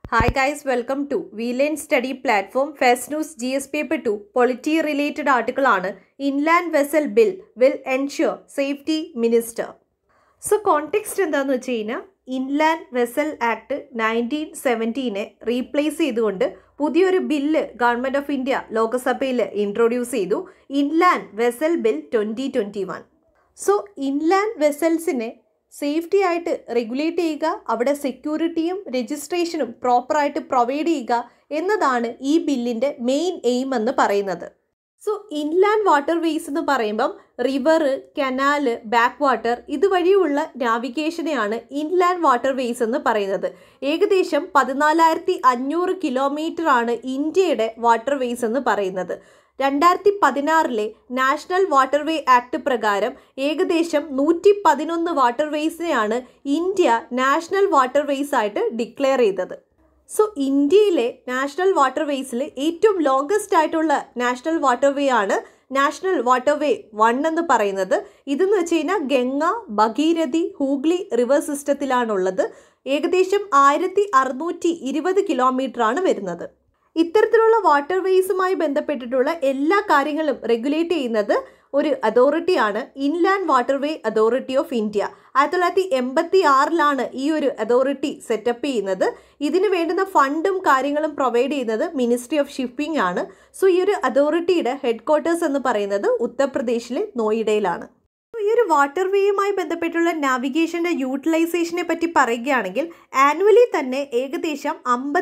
Hi guys, welcome to welearnz study platform First News GS paper 2 polity related article ആണ് Inland Vessel Bill will ensure safety minister. So context എന്താണെന്ന് വെച്ച് കഴിഞ്ഞാൽ Inland Vessel Act 1917 replace ചെയ്തുകൊണ്ട് പുതിയൊരു bill government of India ലോകസഭയിൽ introduce ചെയ്തു inland vessel bill 2021. So inland വെസൽസിനെ safety ആയിട്ട് റെഗുലേറ്റ് ചെയ്യുക, അവിടെ സെക്യൂരിറ്റിയും രജിസ്ട്രേഷനും പ്രോപ്പറായിട്ട് പ്രൊവൈഡ് ചെയ്യുക എന്നതാണ് ഈ ബില്ലിൻ്റെ മെയിൻ എയിം എന്ന് പറയുന്നത്. സോ ഇൻലാൻഡ് വാട്ടർ വേസ് എന്ന് പറയുമ്പം റിവർ, കനാല്, ബാക്ക് വാട്ടർ ഇതുവഴിയുള്ള നാവിഗേഷനെയാണ് ഇൻലാൻഡ് വാട്ടർ വേസ് എന്ന് പറയുന്നത്. ഏകദേശം 14,500 കിലോമീറ്ററാണ് ഇന്ത്യയുടെ വാട്ടർ വേസ് എന്ന് പറയുന്നത്. 2016 നാഷണൽ വാട്ടർവേ ആക്ട് പ്രകാരം ഏകദേശം 111 വാട്ടർവേസിനെയാണ് ഇന്ത്യ നാഷണൽ വാട്ടർവേസ് ആയിട്ട് ഡിക്ലെയർ ചെയ്തത്. സോ ഇന്ത്യയിലെ നാഷണൽ വാട്ടർവേസിൽ ഏറ്റവും ലോങ്കസ്റ്റ് ആയിട്ടുള്ള നാഷണൽ വാട്ടർവേ ആണ് നാഷണൽ വാട്ടർവേ 1 എന്ന് പറയുന്നത്. ഇതെന്ന് വെച്ച് കഴിഞ്ഞാൽ ഗംഗ, ഭഗീരഥി, ഹൂഗ്ലി റിവർ സിസ്റ്റത്തിലാണുള്ളത്. ഏകദേശം 1620 കിലോമീറ്ററാണ് വരുന്നത്. ഇത്തരത്തിലുള്ള വാട്ടർവേസുമായി ബന്ധപ്പെട്ടിട്ടുള്ള എല്ലാ കാര്യങ്ങളും റെഗുലേറ്റ് ചെയ്യുന്നത് ഒരു അതോറിറ്റിയാണ്, inland waterway authority of India. 1986 ഈ ഒരു അതോറിറ്റി സെറ്റപ്പ് ചെയ്യുന്നത്. ഇതിന് വേണ്ടുന്ന ഫണ്ടും കാര്യങ്ങളും പ്രൊവൈഡ് ചെയ്യുന്നത് മിനിസ്ട്രി ഓഫ് ഷിപ്പിംഗ് ആണ്. സോ ഈ ഒരു അതോറിറ്റിയുടെ ഹെഡ് ക്വാർട്ടേഴ്സ് എന്ന് പറയുന്നത് ഉത്തർപ്രദേശിലെ നോയിഡയിലാണ്. ഈ ഒരു വാട്ടർവേയുമായി ബന്ധപ്പെട്ടുള്ള നാവിഗേഷൻ്റെ യൂട്ടിലൈസേഷനെ പറ്റി പറയുകയാണെങ്കിൽ ആനുവലി തന്നെ ഏകദേശം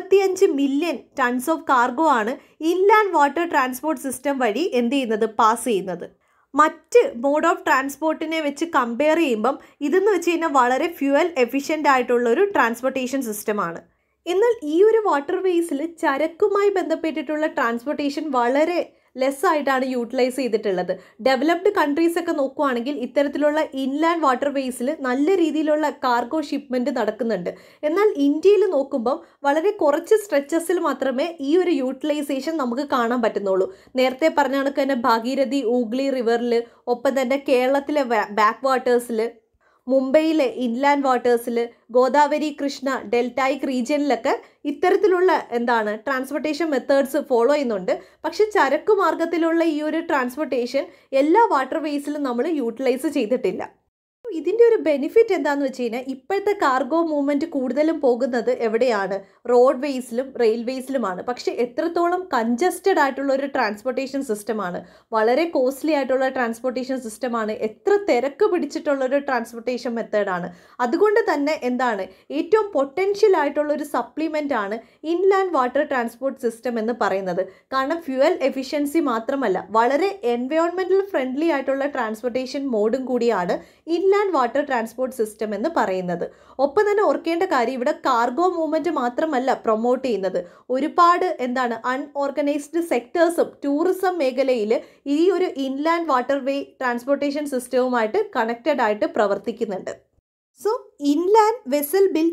55 മില്യൺ ടൺസ് ഓഫ് കാർഗോ ആണ് ഇൻലാൻഡ് വാട്ടർ ട്രാൻസ്പോർട്ട് സിസ്റ്റം വഴി എന്ത് ചെയ്യുന്നത്, പാസ് ചെയ്യുന്നത്. മറ്റ് മോഡ് ഓഫ് ട്രാൻസ്പോർട്ടിനെ വെച്ച് കമ്പയർ ചെയ്യുമ്പം ഇതെന്ന് വെച്ച് കഴിഞ്ഞാൽ വളരെ ഫ്യൂവൽ എഫിഷ്യൻ്റ് ആയിട്ടുള്ളൊരു ട്രാൻസ്പോർട്ടേഷൻ സിസ്റ്റമാണ്. എന്നാൽ ഈ ഒരു വാട്ടർവേസിൽ ചരക്കുമായി ബന്ധപ്പെട്ടിട്ടുള്ള ട്രാൻസ്പോർട്ടേഷൻ വളരെ ലെസ് ആയിട്ടാണ് യൂട്ടിലൈസ് ചെയ്തിട്ടുള്ളത്. ഡെവലപ്ഡ് കൺട്രീസൊക്കെ നോക്കുകയാണെങ്കിൽ ഇത്തരത്തിലുള്ള ഇൻലാൻഡ് വാട്ടർവേസിൽ നല്ല രീതിയിലുള്ള കാർഗോ ഷിപ്മെൻറ്റ് നടക്കുന്നുണ്ട്. എന്നാൽ ഇന്ത്യയിൽ നോക്കുമ്പം വളരെ കുറച്ച് സ്ട്രെച്ചസിൽ മാത്രമേ ഈ ഒരു യൂട്ടിലൈസേഷൻ നമുക്ക് കാണാൻ പറ്റുന്നുള്ളൂ. നേരത്തെ പറഞ്ഞ കണക്ക് തന്നെ ഭാഗീരഥി, ഹൂഗ്ലി റിവറിൽ, ഒപ്പം തന്നെ കേരളത്തിലെ ബാക്ക് വാട്ടേഴ്സിൽ, മുംബൈയിലെ ഇൻലാൻഡ് വാട്ടേഴ്സിൽ, ഗോദാവരി, കൃഷ്ണ, ഡെൽറ്റായിക് റീജിയനിലൊക്കെ ഇത്തരത്തിലുള്ള ട്രാൻസ്പോർട്ടേഷൻ മെത്തേഡ്സ് ഫോളോ ചെയ്യുന്നുണ്ട്. പക്ഷെ ചരക്ക് മാർഗത്തിലുള്ള ഈ ഒരു ട്രാൻസ്പോർട്ടേഷൻ എല്ലാ വാട്ടർവേസിലും നമ്മൾ യൂട്ടിലൈസ് ചെയ്തിട്ടില്ല. ഇതിൻ്റെ ഒരു ബെനിഫിറ്റ് എന്താണെന്ന് വെച്ച് കഴിഞ്ഞാൽ ഇപ്പോഴത്തെ കാർഗോ മൂവ്മെൻറ്റ് കൂടുതലും പോകുന്നത് എവിടെയാണ്, റോഡ് വേസിലും റെയിൽവേസിലുമാണ്. പക്ഷേ എത്രത്തോളം കൺജസ്റ്റഡ് ആയിട്ടുള്ള ഒരു ട്രാൻസ്പോർട്ടേഷൻ സിസ്റ്റമാണ്, വളരെ കോസ്റ്റ്ലി ആയിട്ടുള്ള ട്രാൻസ്പോർട്ടേഷൻ സിസ്റ്റമാണ്, എത്ര തിരക്ക് പിടിച്ചിട്ടുള്ളൊരു ട്രാൻസ്പോർട്ടേഷൻ മെത്തേഡാണ്. അതുകൊണ്ട് തന്നെ ഏറ്റവും പൊട്ടൻഷ്യൽ ആയിട്ടുള്ളൊരു സപ്ലിമെൻ്റ് ആണ് ഇൻലാൻഡ് വാട്ടർ ട്രാൻസ്പോർട്ട് സിസ്റ്റം എന്ന് പറയുന്നത്. കാരണം ഫ്യൂവൽ എഫിഷ്യൻസി മാത്രമല്ല, വളരെ എൻവയോൺമെൻറ്റൽ ഫ്രണ്ട്ലി ആയിട്ടുള്ള ട്രാൻസ്പോർട്ടേഷൻ മോഡും കൂടിയാണ് ഇൻലാൻഡ് വാട്ടർ ട്രാൻസ്പോർട്ട് സിസ്റ്റം എന്ന് പറയുന്നത്. ഒപ്പം തന്നെ ഓർക്കേണ്ട കാര്യം, ഇവിടെ കാർഗോ മൂവ്മെൻറ്റ് മാത്രമല്ല പ്രൊമോട്ട് ചെയ്യുന്നത്, ഒരുപാട് അൺഓർഗനൈസ്ഡ് സെക്ടേഴ്സും ടൂറിസം മേഖലയിൽ ഈ ഒരു ഇൻലാൻഡ് വാട്ടർവേ ട്രാൻസ്പോർട്ടേഷൻ സിസ്റ്റവുമായിട്ട് കണക്റ്റഡ് ആയിട്ട് പ്രവർത്തിക്കുന്നുണ്ട്. സോ ഇൻലാൻഡ് വെസൽ ബിൽ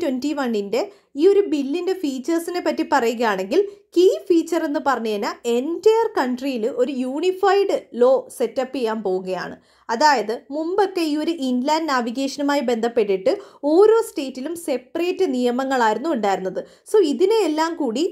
2021 ഈ ഒരു ബില്ലിൻ്റെ ഫീച്ചേഴ്സിനെ പറ്റി പറയുകയാണെങ്കിൽ കീ ഫീച്ചർ എന്ന് പറഞ്ഞു കഴിഞ്ഞാൽ എൻറ്റയർ കൺട്രിയിൽ ഒരു യൂണിഫൈഡ് ലോ സെറ്റപ്പ് ചെയ്യാൻ പോവുകയാണ്. അതായത് മുമ്പൊക്കെ ഈ ഒരു ഇൻലാൻഡ് നാവിഗേഷനുമായി ബന്ധപ്പെട്ടിട്ട് ഓരോ സ്റ്റേറ്റിലും സെപ്പറേറ്റ് നിയമങ്ങളായിരുന്നു ഉണ്ടായിരുന്നത്. സോ ഇതിനെയെല്ലാം കൂടി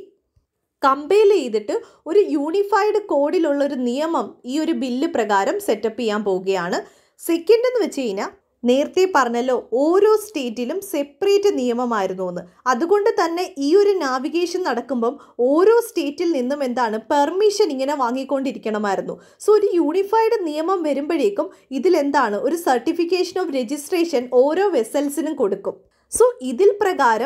കമ്പൈൽ ചെയ്തിട്ട് ഒരു യൂണിഫൈഡ് കോഡിലുള്ളൊരു നിയമം ഈ ഒരു ബില്ല് പ്രകാരം സെറ്റപ്പ് ചെയ്യാൻ പോവുകയാണ്. സെക്കൻഡ് എന്ന് വെച്ച് കഴിഞ്ഞാൽ നേരത്തെ പറഞ്ഞല്ലോ ഓരോ സ്റ്റേറ്റിലും സെപ്പറേറ്റ് നിയമമായിരുന്നു എന്ന്. അതുകൊണ്ട് തന്നെ ഈ ഒരു നാവിഗേഷൻ നടക്കുമ്പം ഓരോ സ്റ്റേറ്റിൽ നിന്നും പെർമിഷൻ ഇങ്ങനെ വാങ്ങിക്കൊണ്ടിരിക്കണമായിരുന്നു. സോ ഒരു യൂണിഫൈഡ് നിയമം വരുമ്പോഴേക്കും ഒരു സർട്ടിഫിക്കേഷൻ ഓഫ് രജിസ്ട്രേഷൻ ഓരോ വെസൽസിനും കൊടുക്കും. സോ ഇതിൽ പ്രകാരം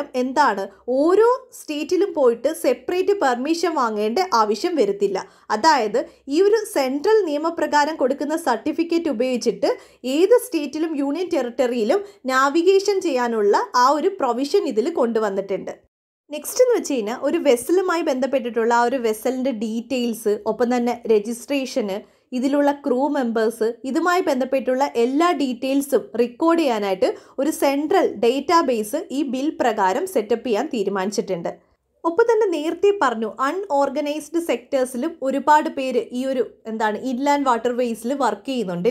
ഓരോ സ്റ്റേറ്റിലും പോയിട്ട് സെപ്പറേറ്റ് പെർമിഷൻ വാങ്ങേണ്ട ആവശ്യം വരത്തില്ല. അതായത് ഈ ഒരു സെൻട്രൽ നിയമപ്രകാരം കൊടുക്കുന്ന സർട്ടിഫിക്കറ്റ് ഉപയോഗിച്ചിട്ട് ഏത് സ്റ്റേറ്റിലും യൂണിയൻ ടെറിട്ടറിയിലും നാവിഗേഷൻ ചെയ്യാനുള്ള ആ ഒരു പ്രൊവിഷൻ ഇതിൽ കൊണ്ടുവന്നിട്ടുണ്ട്. നെക്സ്റ്റ് എന്ന് വെച്ച് കഴിഞ്ഞാൽ ഒരു വെസലുമായി ബന്ധപ്പെട്ടിട്ടുള്ള ആ ഒരു വെസലിൻ്റെ ഡീറ്റെയിൽസ്, ഒപ്പം തന്നെ രജിസ്ട്രേഷന്, ഇതിലുള്ള ക്രൂ മെമ്പേഴ്സ്, ഇതുമായി ബന്ധപ്പെട്ടുള്ള എല്ലാ ഡീറ്റെയിൽസും റെക്കോർഡ് ചെയ്യാനായിട്ട് ഒരു സെൻട്രൽ ഡേറ്റാബേസ് ഈ ബിൽ പ്രകാരം സെറ്റപ്പ് ചെയ്യാൻ തീരുമാനിച്ചിട്ടുണ്ട്. ഒപ്പം തന്നെ നേരത്തെ പറഞ്ഞു അൺഓർഗനൈസ്ഡ് സെക്ടേഴ്സിലും ഒരുപാട് പേര് ഈ ഒരു ഇൻലാൻഡ് വാട്ടർവേസിൽ വർക്ക് ചെയ്യുന്നുണ്ട് അല്ലേ.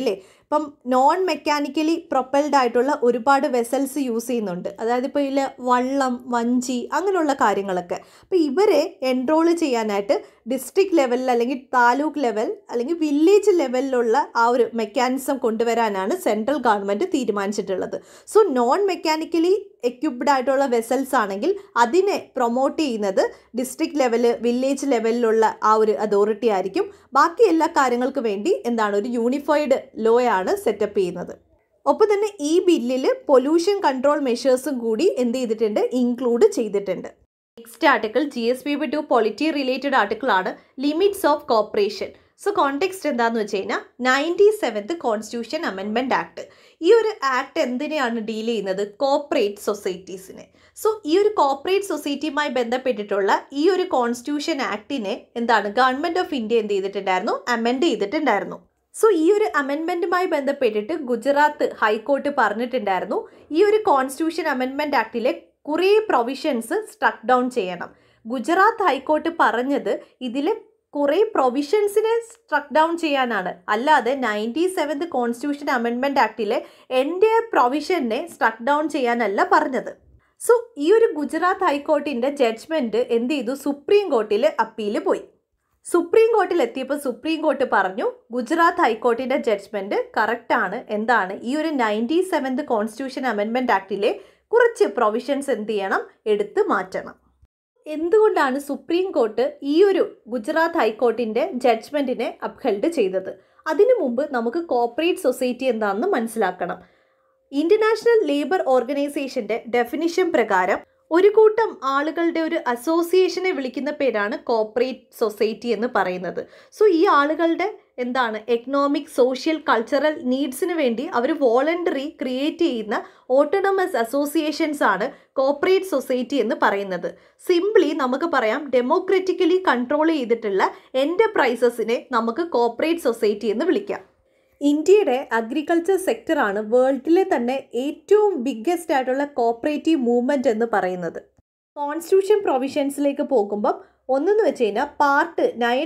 ഇപ്പം നോൺ മെക്കാനിക്കലി പ്രൊപ്പൽഡ് ആയിട്ടുള്ള ഒരുപാട് വെസൽസ് യൂസ് ചെയ്യുന്നുണ്ട്. അതായത് ഇപ്പോൾ ഇതിൽ വള്ളം, വഞ്ചി അങ്ങനെയുള്ള കാര്യങ്ങളൊക്കെ. അപ്പോൾ ഇവരെ എൻറോൾ ചെയ്യാനായിട്ട് ഡിസ്ട്രിക്ട് ലെവലിൽ അല്ലെങ്കിൽ താലൂക്ക് ലെവൽ അല്ലെങ്കിൽ വില്ലേജ് ലെവലിലുള്ള ആ ഒരു മെക്കാനിസം കൊണ്ടുവരാനാണ് സെൻട്രൽ ഗവൺമെൻറ് തീരുമാനിച്ചിട്ടുള്ളത്. സോ നോൺ മെക്കാനിക്കലി എക്യുപ്ഡ് ആയിട്ടുള്ള വെസൽസ് ആണെങ്കിൽ അതിനെ പ്രൊമോട്ട് ചെയ്യുന്നത് ഡിസ്ട്രിക്ട് ലെവല്, വില്ലേജ് ലെവലിലുള്ള ആ ഒരു അതോറിറ്റി ആയിരിക്കും. ബാക്കി എല്ലാ കാര്യങ്ങൾക്ക് വേണ്ടി ഒരു യൂണിഫൈഡ് ലോ ആണ് സെറ്റപ്പ് ചെയ്യുന്നത്. ഒപ്പം തന്നെ ഈ ബില്ലിൽ പൊല്യൂഷൻ കൺട്രോൾ മെഷേഴ്സും കൂടി ചെയ്തിട്ടുണ്ട്, ഇൻക്ലൂഡ് ചെയ്തിട്ടുണ്ട്. Next article GSPP2 polity related article ആണ്, limits of corporation. So context എന്താണെന്ന് വെച്ച് കഴിഞ്ഞാൽ 97th കോൺസ്റ്റിറ്റ്യൂഷൻ അമെൻമെൻറ്റ് ആക്ട്. ഈ ഒരു ആക്ട് എന്തിനെയാണ് ഡീൽ ചെയ്യുന്നത്? കോർപ്പറേറ്റ് സൊസൈറ്റീസിനെ. സോ ഈ ഒരു കോർപ്പറേറ്റ് സൊസൈറ്റിയുമായി ബന്ധപ്പെട്ടിട്ടുള്ള ഈ ഒരു കോൺസ്റ്റിറ്റ്യൂഷൻ ആക്ടിനെ ഗവൺമെൻറ് ഓഫ് ഇന്ത്യ ചെയ്തിട്ടുണ്ടായിരുന്നു, അമെൻഡ് ചെയ്തിട്ടുണ്ടായിരുന്നു. സോ ഈ ഒരു അമെൻമെൻറ്റുമായി ബന്ധപ്പെട്ടിട്ട് ഗുജറാത്ത് ഹൈക്കോർട്ട് പറഞ്ഞിട്ടുണ്ടായിരുന്നു ഈ ഒരു കോൺസ്റ്റിറ്റ്യൂഷൻ അമെൻമെൻറ്റ് ആക്ടിലെ കുറേ പ്രൊവിഷൻസ് സ്ട്രക്ക് ഡൗൺ ചെയ്യണം. ഗുജറാത്ത് ഹൈക്കോർട്ട് പറഞ്ഞത് ഇതിലെ കുറേ പ്രൊവിഷൻസിനെ സ്ട്രക്ക് ഡൗൺ ചെയ്യാനാണ്, അല്ലാതെ 97th കോൺസ്റ്റിറ്റ്യൂഷൻ അമെൻമെൻറ്റ് ആക്ടിലെ എൻ്റെ പ്രൊവിഷനെ സ്ട്രക്ക് ഡൗൺ ചെയ്യാനല്ല പറഞ്ഞത്. സോ ഈ ഒരു ഗുജറാത്ത് ഹൈക്കോർട്ടിൻ്റെ ജഡ്ജ്മെൻറ്റ് സുപ്രീം കോർട്ടിൽ അപ്പീൽ പോയി. സുപ്രീം കോർട്ടിൽ എത്തിയപ്പോൾ സുപ്രീം കോർട്ട് പറഞ്ഞു ഗുജറാത്ത് ഹൈക്കോർട്ടിൻ്റെ ജഡ്ജ്മെൻറ്റ് കറക്റ്റാണ്. ഈ ഒരു 97th കോൺസ്റ്റിറ്റ്യൂഷൻ അമെൻമെൻറ്റ് ആക്ടിലെ കുറച്ച് പ്രൊവിഷൻസ് എടുത്ത് മാറ്റണം. എന്തുകൊണ്ടാണ് സുപ്രീം കോർട്ട് ഈ ഒരു ഗുജറാത്ത് ഹൈക്കോർട്ടിൻ്റെ ജഡ്ജ്മെൻറ്റിനെ അപ്ഹെൽഡ് ചെയ്തത്? അതിനു മുമ്പ് നമുക്ക് കോർപ്പറേറ്റ് സൊസൈറ്റി എന്താണെന്ന് മനസ്സിലാക്കണം. ഇൻ്റർനാഷണൽ ലേബർ ഓർഗനൈസേഷൻ്റെ ഡെഫിനിഷൻ പ്രകാരം ഒരു കൂട്ടം ആളുകളുടെ ഒരു അസോസിയേഷനെ വിളിക്കുന്ന പേരാണ് കോർപ്പറേറ്റ് സൊസൈറ്റി എന്ന് പറയുന്നത്. സോ ഈ ആളുകളുടെ എക്കണോമിക്, സോഷ്യൽ, കൾച്ചറൽ നീഡ്സിന് വേണ്ടി അവർ വോളണ്ടറി ക്രിയേറ്റ് ചെയ്യുന്ന ഓട്ടോണമസ് അസോസിയേഷൻസ് ആണ് കോർപ്പറേറ്റ് സൊസൈറ്റി എന്ന് പറയുന്നത്. സിംപ്ലി നമുക്ക് പറയാം ഡെമോക്രാറ്റിക്കലി കൺട്രോൾ ചെയ്തിട്ടുള്ള എൻ്റർപ്രൈസസിനെ നമുക്ക് കോർപ്പറേറ്റ് സൊസൈറ്റി എന്ന് വിളിക്കാം. ഇന്ത്യയുടെ അഗ്രികൾച്ചർ സെക്ടറാണ് വേൾഡിലെ തന്നെ ഏറ്റവും ബിഗ്ഗസ്റ്റ് ആയിട്ടുള്ള കോർപ്പറേറ്റീവ് മൂവ്മെൻറ്റ് എന്ന് പറയുന്നത്. കോൺസ്റ്റിറ്റ്യൂഷൻ പ്രൊവിഷൻസിലേക്ക് പോകുമ്പം ഒന്നെന്ന് വെച്ച് കഴിഞ്ഞാൽ പാർട്ട്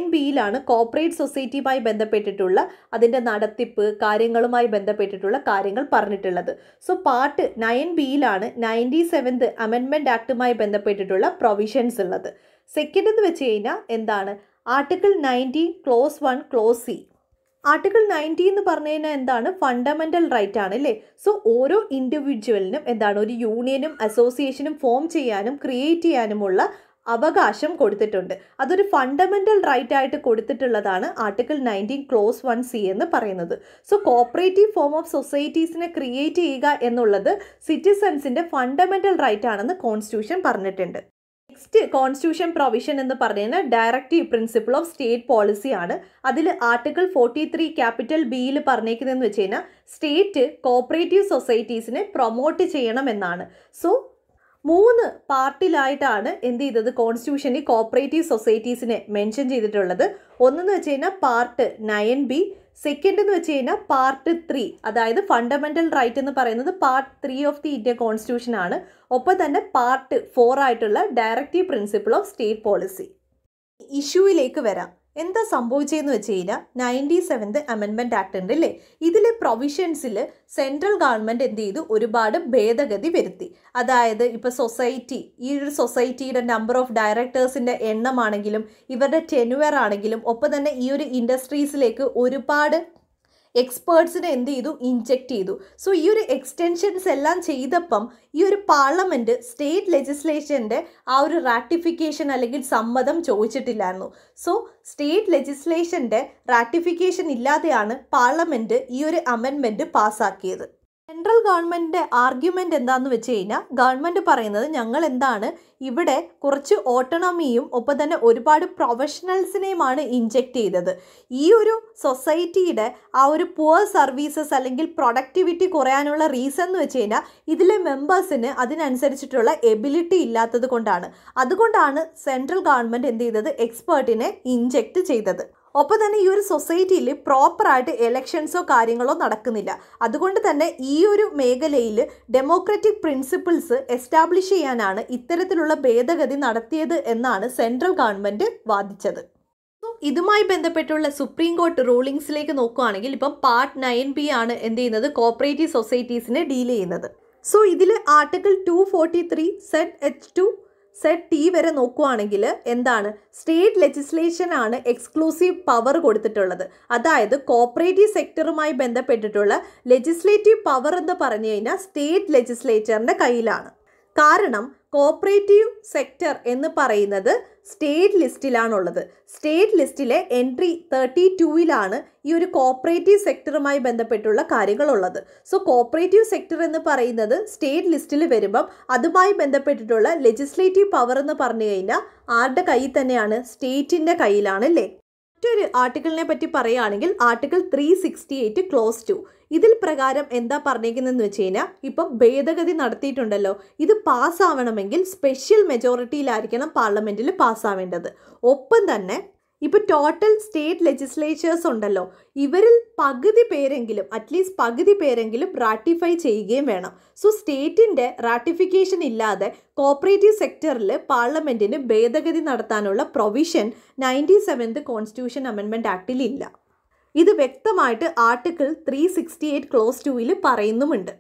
9B കോർപ്പറേറ്റ് സൊസൈറ്റിയുമായി ബന്ധപ്പെട്ടിട്ടുള്ള അതിൻ്റെ നടത്തിപ്പ് കാര്യങ്ങളുമായി ബന്ധപ്പെട്ടിട്ടുള്ള കാര്യങ്ങൾ പറഞ്ഞിട്ടുള്ളത്. So part 9B 97th amendment ആക്ടുമായി ബന്ധപ്പെട്ടിട്ടുള്ള പ്രൊവിഷൻസ് ഉള്ളത്. സെക്കൻഡ് എന്ന് വെച്ച് കഴിഞ്ഞാൽ article 19 clause 1 clause C. Article 90 എന്ന് പറഞ്ഞു കഴിഞ്ഞാൽ ഫണ്ടമെൻ്റൽ റൈറ്റ് ആണ് അല്ലേ. സോ ഓരോ ഇൻഡിവിജ്വലിനും ഒരു യൂണിയനും അസോസിയേഷനും ഫോം ചെയ്യാനും ക്രിയേറ്റ് ചെയ്യാനുമുള്ള അവകാശം കൊടുത്തിട്ടുണ്ട്. അതൊരു ഫണ്ടമെൻ്റൽ റൈറ്റ് ആയിട്ട് കൊടുത്തിട്ടുള്ളതാണ് ആർട്ടിക്കിൾ 19 ക്ലോസ് 1 C എന്ന് പറയുന്നത്. സോ കോർപ്പറേറ്റീവ് ഫോം ഓഫ് സൊസൈറ്റീസിനെ ക്രിയേറ്റ് ചെയ്യുക എന്നുള്ളത് സിറ്റിസൺസിൻ്റെ ഫണ്ടമെൻ്റൽ റൈറ്റ് ആണെന്ന് കോൺസ്റ്റിറ്റ്യൂഷൻ പറഞ്ഞിട്ടുണ്ട്. നെക്സ്റ്റ് കോൺസ്റ്റിറ്റ്യൂഷൻ പ്രൊവിഷൻ എന്ന് പറയുന്നത് directive principle of state policy ആണ്. അതിൽ ആർട്ടിക്കിൾ 43 ക്യാപിറ്റൽ ബിയിൽ പറഞ്ഞേക്കുന്നതെന്ന് വെച്ച് കഴിഞ്ഞാൽ സ്റ്റേറ്റ് കോർപ്പറേറ്റീവ് സൊസൈറ്റീസിനെ പ്രൊമോട്ട് ചെയ്യണമെന്നാണ്. സോ 3 പാർട്ടിലായിട്ടാണ് കോൺസ്റ്റിറ്റ്യൂഷനിൽ കോർപ്പറേറ്റീവ് സൊസൈറ്റീസിനെ മെൻഷൻ ചെയ്തിട്ടുള്ളത്. ഒന്നെന്ന് വെച്ച് കഴിഞ്ഞാൽ പാർട്ട് 9B, സെക്കൻഡ് എന്ന് വെച്ച് കഴിഞ്ഞാൽ പാർട്ട് 3, അതായത് ഫണ്ടമെൻ്റൽ റൈറ്റ് എന്ന് പറയുന്നത് part 3 of the Indian constitution ആണ്. ഒപ്പം തന്നെ പാർട്ട് 4 ആയിട്ടുള്ള directive principle of state policy. ഇഷ്യൂയിലേക്ക് വരാം. എന്താ സംഭവിച്ചതെന്ന് വെച്ച് കഴിഞ്ഞാൽ 97th അമെൻമെൻറ്റ് ആക്ട് ഉണ്ട് അല്ലേ. ഇതിലെ പ്രൊവിഷൻസിൽ സെൻട്രൽ ഗവൺമെൻറ് ഒരുപാട് ഭേദഗതി വരുത്തി. അതായത് ഇപ്പോൾ ഈ ഒരു സൊസൈറ്റിയുടെ നമ്പർ ഓഫ് ഡയറക്ടേഴ്സിൻ്റെ എണ്ണമാണെങ്കിലും ഇവരുടെ ടെന്യുവർ ആണെങ്കിലും ഒപ്പം തന്നെ ഈ ഒരു ഇൻഡസ്ട്രീസിലേക്ക് ഒരുപാട് എക്സ്പേർട്സിനെ ഇൻജെക്റ്റ് ചെയ്തു. സോ ഈ ഒരു എക്സ്റ്റൻഷൻസ് എല്ലാം ചെയ്തപ്പം ഈ ഒരു പാർലമെൻറ്റ് സ്റ്റേറ്റ് ലെജിസ്ലേഷൻ്റെ ആ ഒരു റാറ്റിഫിക്കേഷൻ അല്ലെങ്കിൽ സമ്മതം ചോദിച്ചിട്ടില്ലായിരുന്നു. സോ സ്റ്റേറ്റ് ലെജിസ്ലേഷൻ്റെ റാറ്റിഫിക്കേഷൻ ഇല്ലാതെയാണ് പാർലമെൻറ്റ് ഈ ഒരു അമെൻമെൻറ്റ് പാസ്സാക്കിയത്. സെൻട്രൽ ഗവൺമെൻറ്റിൻ്റെ ആർഗ്യുമെൻ്റ് എന്താണെന്ന് വെച്ച് കഴിഞ്ഞാൽ ഗവൺമെൻറ് പറയുന്നത് ഞങ്ങൾ ഇവിടെ കുറച്ച് ഓട്ടോണമിയും ഒപ്പം തന്നെ ഒരുപാട് പ്രൊഫഷണൽസിനെയുമാണ് ഇൻജെക്റ്റ് ചെയ്തത്. ഈ ഒരു സൊസൈറ്റിയുടെ ആ ഒരു പുവർ സർവീസസ് അല്ലെങ്കിൽ പ്രൊഡക്ടിവിറ്റി കുറയാനുള്ള റീസൺ എന്ന് വെച്ച് കഴിഞ്ഞാൽ ഇതിലെ മെമ്പേഴ്സിന് അതിനനുസരിച്ചിട്ടുള്ള എബിലിറ്റി ഇല്ലാത്തത് കൊണ്ടാണ്. അതുകൊണ്ടാണ് സെൻട്രൽ ഗവൺമെൻറ് എക്സ്പേർട്ടിനെ ഇൻജെക്റ്റ് ചെയ്തത്. ഒപ്പം തന്നെ ഈ ഒരു സൊസൈറ്റിയിൽ പ്രോപ്പറായിട്ട് എലക്ഷൻസോ കാര്യങ്ങളോ നടക്കുന്നില്ല. അതുകൊണ്ട് തന്നെ ഈ ഒരു മേഖലയിൽ ഡെമോക്രാറ്റിക് പ്രിൻസിപ്പിൾസ് എസ്റ്റാബ്ലിഷ് ചെയ്യാനാണ് ഇത്തരത്തിലുള്ള ഭേദഗതി നടത്തിയത് എന്നാണ് സെൻട്രൽ ഗവൺമെൻറ് വാദിച്ചത്. സോ ഇതുമായി ബന്ധപ്പെട്ടുള്ള സുപ്രീം കോർട്ട് റൂളിങ്സിലേക്ക് നോക്കുകയാണെങ്കിൽ ഇപ്പം പാർട്ട് 9B ആണ് എന്ത് ചെയ്യുന്നത്, കോപ്പറേറ്റീവ് സൊസൈറ്റീസിനെ ഡീൽ ചെയ്യുന്നത്. സോ ഇതിൽ article 243 Z H2 Z T വരെ നോക്കുകയാണെങ്കിൽ എന്താണ്, സ്റ്റേറ്റ് ലെജിസ്ലേഷൻ ആണ് എക്സ്ക്ലൂസീവ് പവർ കൊടുത്തിട്ടുള്ളത്. അതായത് കോപ്പറേറ്റീവ് സെക്ടറുമായി ബന്ധപ്പെട്ടിട്ടുള്ള ലെജിസ്ലേറ്റീവ് പവർ എന്ന് പറഞ്ഞു കഴിഞ്ഞാൽ സ്റ്റേറ്റ് ലെജിസ്ലേച്ചറിൻ്റെ കയ്യിലാണ്. കാരണം കോപ്പറേറ്റീവ് സെക്ടർ എന്ന് പറയുന്നത് സ്റ്റേറ്റ് ലിസ്റ്റിലാണുള്ളത്. സ്റ്റേറ്റ് ലിസ്റ്റിലെ എൻട്രി 32-ലാണ് ഈ ഒരു കോപ്പറേറ്റീവ് സെക്ടറുമായി ബന്ധപ്പെട്ടുള്ള കാര്യങ്ങളുള്ളത്. സോ കോപ്പറേറ്റീവ് സെക്ടർ എന്ന് പറയുന്നത് സ്റ്റേറ്റ് ലിസ്റ്റിൽ വരുമ്പം അതുമായി ബന്ധപ്പെട്ടിട്ടുള്ള ലെജിസ്ലേറ്റീവ് പവർ എന്ന് പറഞ്ഞു കഴിഞ്ഞാൽ ആരുടെ കയ്യിൽ തന്നെയാണ്, സ്റ്റേറ്റിൻ്റെ കയ്യിലാണ് അല്ലേ. മറ്റൊരു ആർട്ടിക്കിളിനെ പറ്റി പറയുകയാണെങ്കിൽ ആർട്ടിക്കിൾ 368 ക്ലോസ് 2 ഇതിൽ പ്രകാരം എന്താ പറഞ്ഞേക്കുന്നതെന്ന് വെച്ച് കഴിഞ്ഞാൽ ഇപ്പം ഭേദഗതി നടത്തിയിട്ടുണ്ടല്ലോ, ഇത് പാസ്സാവണമെങ്കിൽ സ്പെഷ്യൽ മെജോറിറ്റിയിലായിരിക്കണം പാർലമെൻറ്റിൽ പാസ്സാവേണ്ടത്. ഒപ്പം തന്നെ ഇപ്പോൾ ടോട്ടൽ സ്റ്റേറ്റ് ലെജിസ്ലേച്ചേഴ്സ് ഉണ്ടല്ലോ, ഇവരിൽ പകുതി പേരെങ്കിലും അറ്റ്ലീസ്റ്റ് പകുതി പേരെങ്കിലും റാറ്റിഫൈ ചെയ്യുകയും വേണം. സോ സ്റ്റേറ്റിൻ്റെ റാറ്റിഫിക്കേഷൻ ഇല്ലാതെ കോപ്പറേറ്റീവ് സെക്ടറിൽ പാർലമെൻറ്റിന് ഭേദഗതി നടത്താനുള്ള പ്രൊവിഷൻ 97th കോൺസ്റ്റിറ്റ്യൂഷൻ അമെൻമെൻറ്റ് ആക്ടിൽ ഇല്ല. ഇത് വ്യക്തമായിട്ട് ആർട്ടിക്കിൾ 368 ക്ലോസ് 2-ൽ പറയുന്നുമുണ്ട്.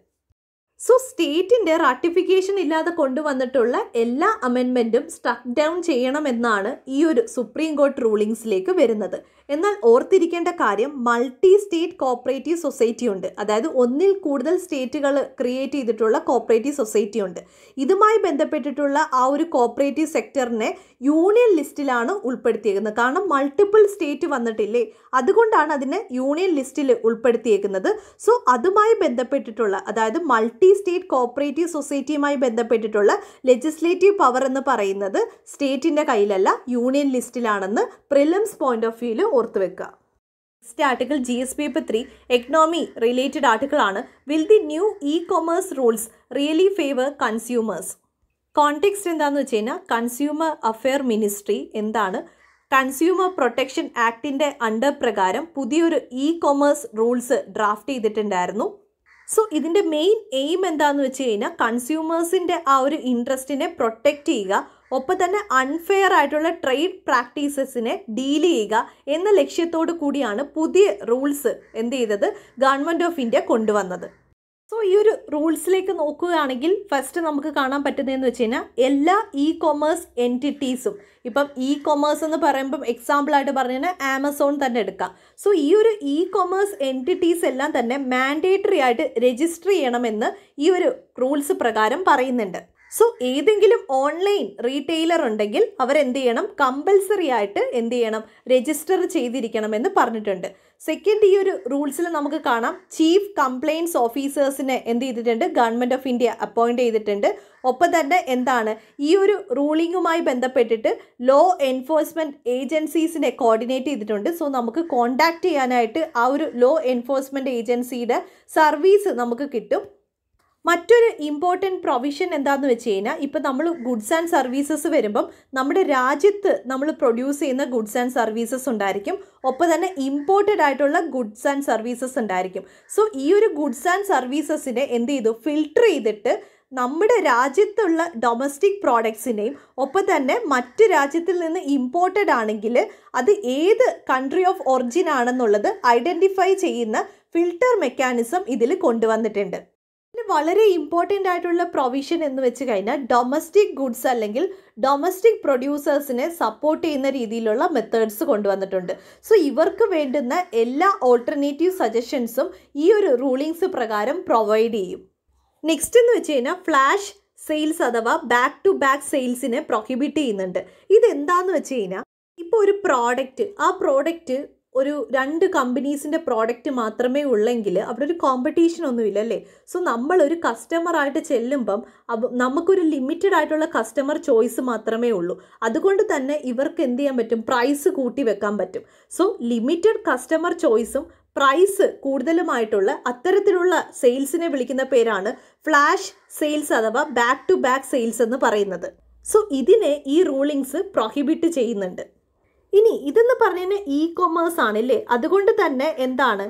സോ സ്റ്റേറ്റിൻ്റെ റാറ്റിഫിക്കേഷൻ ഇല്ലാതെ കൊണ്ടുവന്നിട്ടുള്ള എല്ലാ അമെൻമെൻറ്റും സ്ട്രക്ക് ഡൗൺ ചെയ്യണമെന്നാണ് ഈ ഒരു സുപ്രീം കോർട്ട് റൂളിങ്സിലേക്ക് വരുന്നത്. എന്നാൽ ഓർത്തിരിക്കേണ്ട കാര്യം മൾട്ടി സ്റ്റേറ്റ് കോപ്പറേറ്റീവ് സൊസൈറ്റി ഉണ്ട്. അതായത് ഒന്നിൽ കൂടുതൽ സ്റ്റേറ്റുകൾ ക്രിയേറ്റ് ചെയ്തിട്ടുള്ള കോപ്പറേറ്റീവ് സൊസൈറ്റി ഉണ്ട്. ഇതുമായി ബന്ധപ്പെട്ടിട്ടുള്ള ആ ഒരു കോപ്പറേറ്റീവ് സെക്ടറിനെ യൂണിയൻ ലിസ്റ്റിലാണ് ഉൾപ്പെടുത്തിയേക്കുന്നത്. കാരണം മൾട്ടിപ്പിൾ സ്റ്റേറ്റ് വന്നിട്ടില്ലേ, അതുകൊണ്ടാണ് അതിനെ യൂണിയൻ ലിസ്റ്റിൽ ഉൾപ്പെടുത്തിയേക്കുന്നത്. സോ അതുമായി ബന്ധപ്പെട്ടിട്ടുള്ള അതായത് മൾട്ടി സ്റ്റേറ്റ് കോപ്പറേറ്റീവ് സൊസൈറ്റിയുമായി ബന്ധപ്പെട്ടിട്ടുള്ള ലെജിസ്ലേറ്റീവ് പവർ എന്ന് പറയുന്നത് സ്റ്റേറ്റിൻ്റെ കയ്യിലല്ല, യൂണിയൻ ലിസ്റ്റിലാണെന്ന് പ്രിലിംസ് പോയിന്റ് ഓഫ് വ്യൂവിൽ ഓർത്ത് വെക്കുക. Next article GS paper 3 economy related article ആണ്. Will the new commerce rules really favour consumers? Context എന്താണെന്ന് വെച്ച് കഴിഞ്ഞാൽ കൺസ്യൂമർ അഫെയർ മിനിസ്ട്രി എന്താണ് കൺസ്യൂമർ പ്രൊട്ടക്ഷൻ ആക്ടിൻ്റെ അണ്ടർ പ്രകാരം പുതിയൊരു കൊമേഴ്സ് റൂൾസ് ഡ്രാഫ്റ്റ് ചെയ്തിട്ടുണ്ടായിരുന്നു. സോ ഇതിൻ്റെ മെയിൻ എയിം എന്താണെന്ന് വെച്ച് കഴിഞ്ഞാൽ കൺസ്യൂമേഴ്സിൻ്റെ ആ ഒരു ഇൻട്രസ്റ്റിനെ പ്രൊട്ടക്റ്റ് ചെയ്യുക, ഒപ്പം തന്നെ അൺഫെയർ ആയിട്ടുള്ള ട്രേഡ് പ്രാക്ടീസസിനെ ഡീൽ ചെയ്യുക എന്ന ലക്ഷ്യത്തോടു കൂടിയാണ് പുതിയ റൂൾസ് എന്ത് ചെയ്തത് ഗവൺമെൻറ് ഓഫ് ഇന്ത്യ കൊണ്ടുവന്നത്. സോ ഈ ഒരു റൂൾസിലേക്ക് നോക്കുകയാണെങ്കിൽ ഫസ്റ്റ് നമുക്ക് കാണാൻ പറ്റുന്നതെന്ന് വെച്ച് കഴിഞ്ഞാൽ എല്ലാ കൊമേഴ്സ് എൻറ്റിറ്റീസും, ഇപ്പം കൊമേഴ്സ് എന്ന് പറയുമ്പം എക്സാമ്പിളായിട്ട് പറഞ്ഞു കഴിഞ്ഞാൽ ആമസോൺ തന്നെ എടുക്കാം. സോ ഈ ഒരു കൊമേഴ്സ് എൻറ്റിറ്റീസ് എല്ലാം തന്നെ മാൻഡേറ്ററി ആയിട്ട് രജിസ്റ്റർ ചെയ്യണമെന്ന് ഈ ഒരു റൂൾസ് പ്രകാരം പറയുന്നുണ്ട്. സോ ഏതെങ്കിലും ഓൺലൈൻ റീറ്റെയിലർ ഉണ്ടെങ്കിൽ അവരെന്ത് ചെയ്യണം, കമ്പൽസറി ആയിട്ട് എന്ത് ചെയ്യണം, രജിസ്റ്റർ ചെയ്തിരിക്കണമെന്ന് പറഞ്ഞിട്ടുണ്ട്. സെക്കൻഡ്, ഈ ഒരു റൂൾസിൽ നമുക്ക് കാണാം ചീഫ് കംപ്ലയിൻറ്റ്സ് ഓഫീസേഴ്സിനെ എന്ത് ചെയ്തിട്ടുണ്ട്, ഗവൺമെൻറ് ഓഫ് ഇന്ത്യ അപ്പോയിൻറ്റ് ചെയ്തിട്ടുണ്ട്. ഒപ്പം തന്നെ എന്താണ് ഈ ഒരു റൂളിങ്ങുമായി ബന്ധപ്പെട്ടിട്ട് ലോ എൻഫോഴ്സ്മെൻറ്റ് ഏജൻസീസിനെ കോർഡിനേറ്റ് ചെയ്തിട്ടുണ്ട്. സോ നമുക്ക് കോൺടാക്റ്റ് ചെയ്യാനായിട്ട് ആ ഒരു ലോ എൻഫോഴ്സ്മെൻറ്റ് ഏജൻസിയുടെ സർവീസ് നമുക്ക് കിട്ടും. മറ്റൊരു ഇമ്പോർട്ടൻറ്റ് പ്രൊവിഷൻ എന്താണെന്ന് വെച്ച് കഴിഞ്ഞാൽ ഇപ്പം നമ്മൾ ഗുഡ്സ് ആൻഡ് സർവീസസ് വരുമ്പം നമ്മുടെ രാജ്യത്ത് നമ്മൾ പ്രൊഡ്യൂസ് ചെയ്യുന്ന ഗുഡ്സ് ആൻഡ് സർവീസസ് ഉണ്ടായിരിക്കും, ഒപ്പം തന്നെ ഇമ്പോർട്ടഡ് ആയിട്ടുള്ള ഗുഡ്സ് ആൻഡ് സർവീസസ് ഉണ്ടായിരിക്കും. സോ ഈ ഒരു ഗുഡ്സ് ആൻഡ് സർവീസസിനെ എന്ത് ചെയ്തു, ഫിൽട്ടർ ചെയ്തിട്ട് നമ്മുടെ രാജ്യത്തുള്ള ഡൊമസ്റ്റിക് പ്രോഡക്ട്സിനെയും ഒപ്പം തന്നെ മറ്റ് രാജ്യത്തിൽ നിന്ന് ഇമ്പോർട്ടഡ് ആണെങ്കിൽ അത് ഏത് കൺട്രി ഓഫ് ഒറിജിൻ ആണെന്നുള്ളത് ഐഡൻറ്റിഫൈ ചെയ്യുന്ന ഫിൽട്ടർ മെക്കാനിസം ഇതിൽ കൊണ്ടുവന്നിട്ടുണ്ട്. വളരെ ഇമ്പോർട്ടൻ്റ് ആയിട്ടുള്ള പ്രൊവിഷൻ എന്ന് വെച്ച് കഴിഞ്ഞാൽ ഡൊമസ്റ്റിക് ഗുഡ്സ് അല്ലെങ്കിൽ ഡൊമസ്റ്റിക് പ്രൊഡ്യൂസേഴ്സിനെ സപ്പോർട്ട് ചെയ്യുന്ന രീതിയിലുള്ള മെത്തേഡ്സ് കൊണ്ടുവന്നിട്ടുണ്ട്. സോ ഇവർക്ക് വേണ്ടുന്ന എല്ലാ ഓൾട്ടർനേറ്റീവ് സജഷൻസും ഈ ഒരു റൂളിങ്സ് പ്രകാരം പ്രൊവൈഡ് ചെയ്യും. നെക്സ്റ്റ് എന്ന് വെച്ച് കഴിഞ്ഞാൽ ഫ്ലാഷ് സെയിൽസ് അഥവാ ബാക്ക് ടു ബാക്ക് സെയിൽസിനെ പ്രൊഹിബിറ്റ് ചെയ്യുന്നുണ്ട്. ഇതെന്താണെന്ന് വെച്ച് കഴിഞ്ഞാൽ ഇപ്പോൾ ഒരു പ്രോഡക്റ്റ്, ആ പ്രോഡക്റ്റ് ഒരു 2 കമ്പനീസിൻ്റെ പ്രോഡക്റ്റ് മാത്രമേ ഉള്ളെങ്കിൽ അവിടെ ഒരു കോമ്പറ്റീഷൻ ഒന്നുമില്ല അല്ലേ. സോ നമ്മളൊരു കസ്റ്റമറായിട്ട് ചെല്ലുമ്പം നമുക്കൊരു ലിമിറ്റഡ് ആയിട്ടുള്ള കസ്റ്റമർ ചോയ്സ് മാത്രമേ ഉള്ളൂ. അതുകൊണ്ട് തന്നെ ഇവർക്ക് എന്ത് ചെയ്യാൻ പറ്റും, പ്രൈസ് കൂട്ടി വെക്കാൻ പറ്റും. സോ ലിമിറ്റഡ് കസ്റ്റമർ ചോയ്സും പ്രൈസ് കൂടുതലുമായിട്ടുള്ള അത്തരത്തിലുള്ള സെയിൽസിനെ വിളിക്കുന്ന പേരാണ് ഫ്ലാഷ് സെയിൽസ് അഥവാ ബാക്ക് ടു ബാക്ക് സെയിൽസ് എന്ന് പറയുന്നത്. സോ ഇതിനെ ഈ റൂളിങ്സ് പ്രൊഹിബിറ്റ് ചെയ്യുന്നുണ്ട്. ഇനി ഇതെന്ന് പറഞ്ഞു കഴിഞ്ഞാൽ കൊമേഴ്സ് ആണല്ലേ, അതുകൊണ്ട് തന്നെ എന്താണ്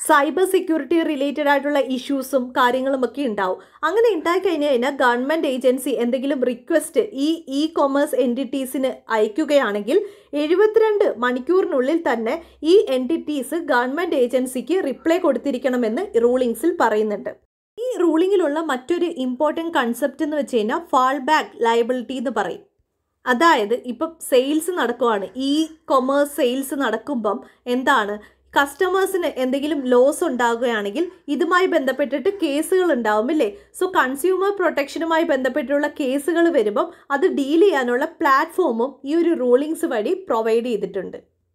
സൈബർ സെക്യൂരിറ്റി റിലേറ്റഡ് ആയിട്ടുള്ള ഇഷ്യൂസും കാര്യങ്ങളുമൊക്കെ ഉണ്ടാവും. അങ്ങനെ ഉണ്ടായി കഴിഞ്ഞാൽ ഗവൺമെൻറ് ഏജൻസി എന്തെങ്കിലും റിക്വസ്റ്റ് ഈ കൊമേഴ്സ് എൻറ്റിറ്റീസിന് അയക്കുകയാണെങ്കിൽ 72 മണിക്കൂറിനുള്ളിൽ തന്നെ ഈ എൻറ്റിറ്റീസ് ഗവൺമെൻറ് ഏജൻസിക്ക് റിപ്ലൈ കൊടുത്തിരിക്കണമെന്ന് റൂളിങ്സിൽ പറയുന്നുണ്ട്. ഈ റൂളിങ്ങിലുള്ള മറ്റൊരു ഇമ്പോർട്ടൻറ്റ് കൺസെപ്റ്റ് എന്ന് വെച്ച് കഴിഞ്ഞാൽ ഫാൾ ബാക്ക് ലയബിലിറ്റി എന്ന് പറയും. അതായത് ഇപ്പം സെയിൽസ് നടക്കുവാണ്, ഈ കൊമേഴ്സ് സെയിൽസ് നടക്കുമ്പം എന്താണ്, കസ്റ്റമേഴ്സിന് എന്തെങ്കിലും ലോസ് ഉണ്ടാകുകയാണെങ്കിൽ ഇതുമായി ബന്ധപ്പെട്ടിട്ട് കേസുകൾ ഉണ്ടാവും ഇല്ലേ. സോ കൺസ്യൂമർ പ്രൊട്ടക്ഷനുമായി ബന്ധപ്പെട്ടുള്ള കേസുകൾ വരുമ്പം അത് ഡീൽ ചെയ്യാനുള്ള പ്ലാറ്റ്ഫോമും ഈ ഒരു റൂളിങ്സ് വഴി പ്രൊവൈഡ് ചെയ്തിട്ടുണ്ട്.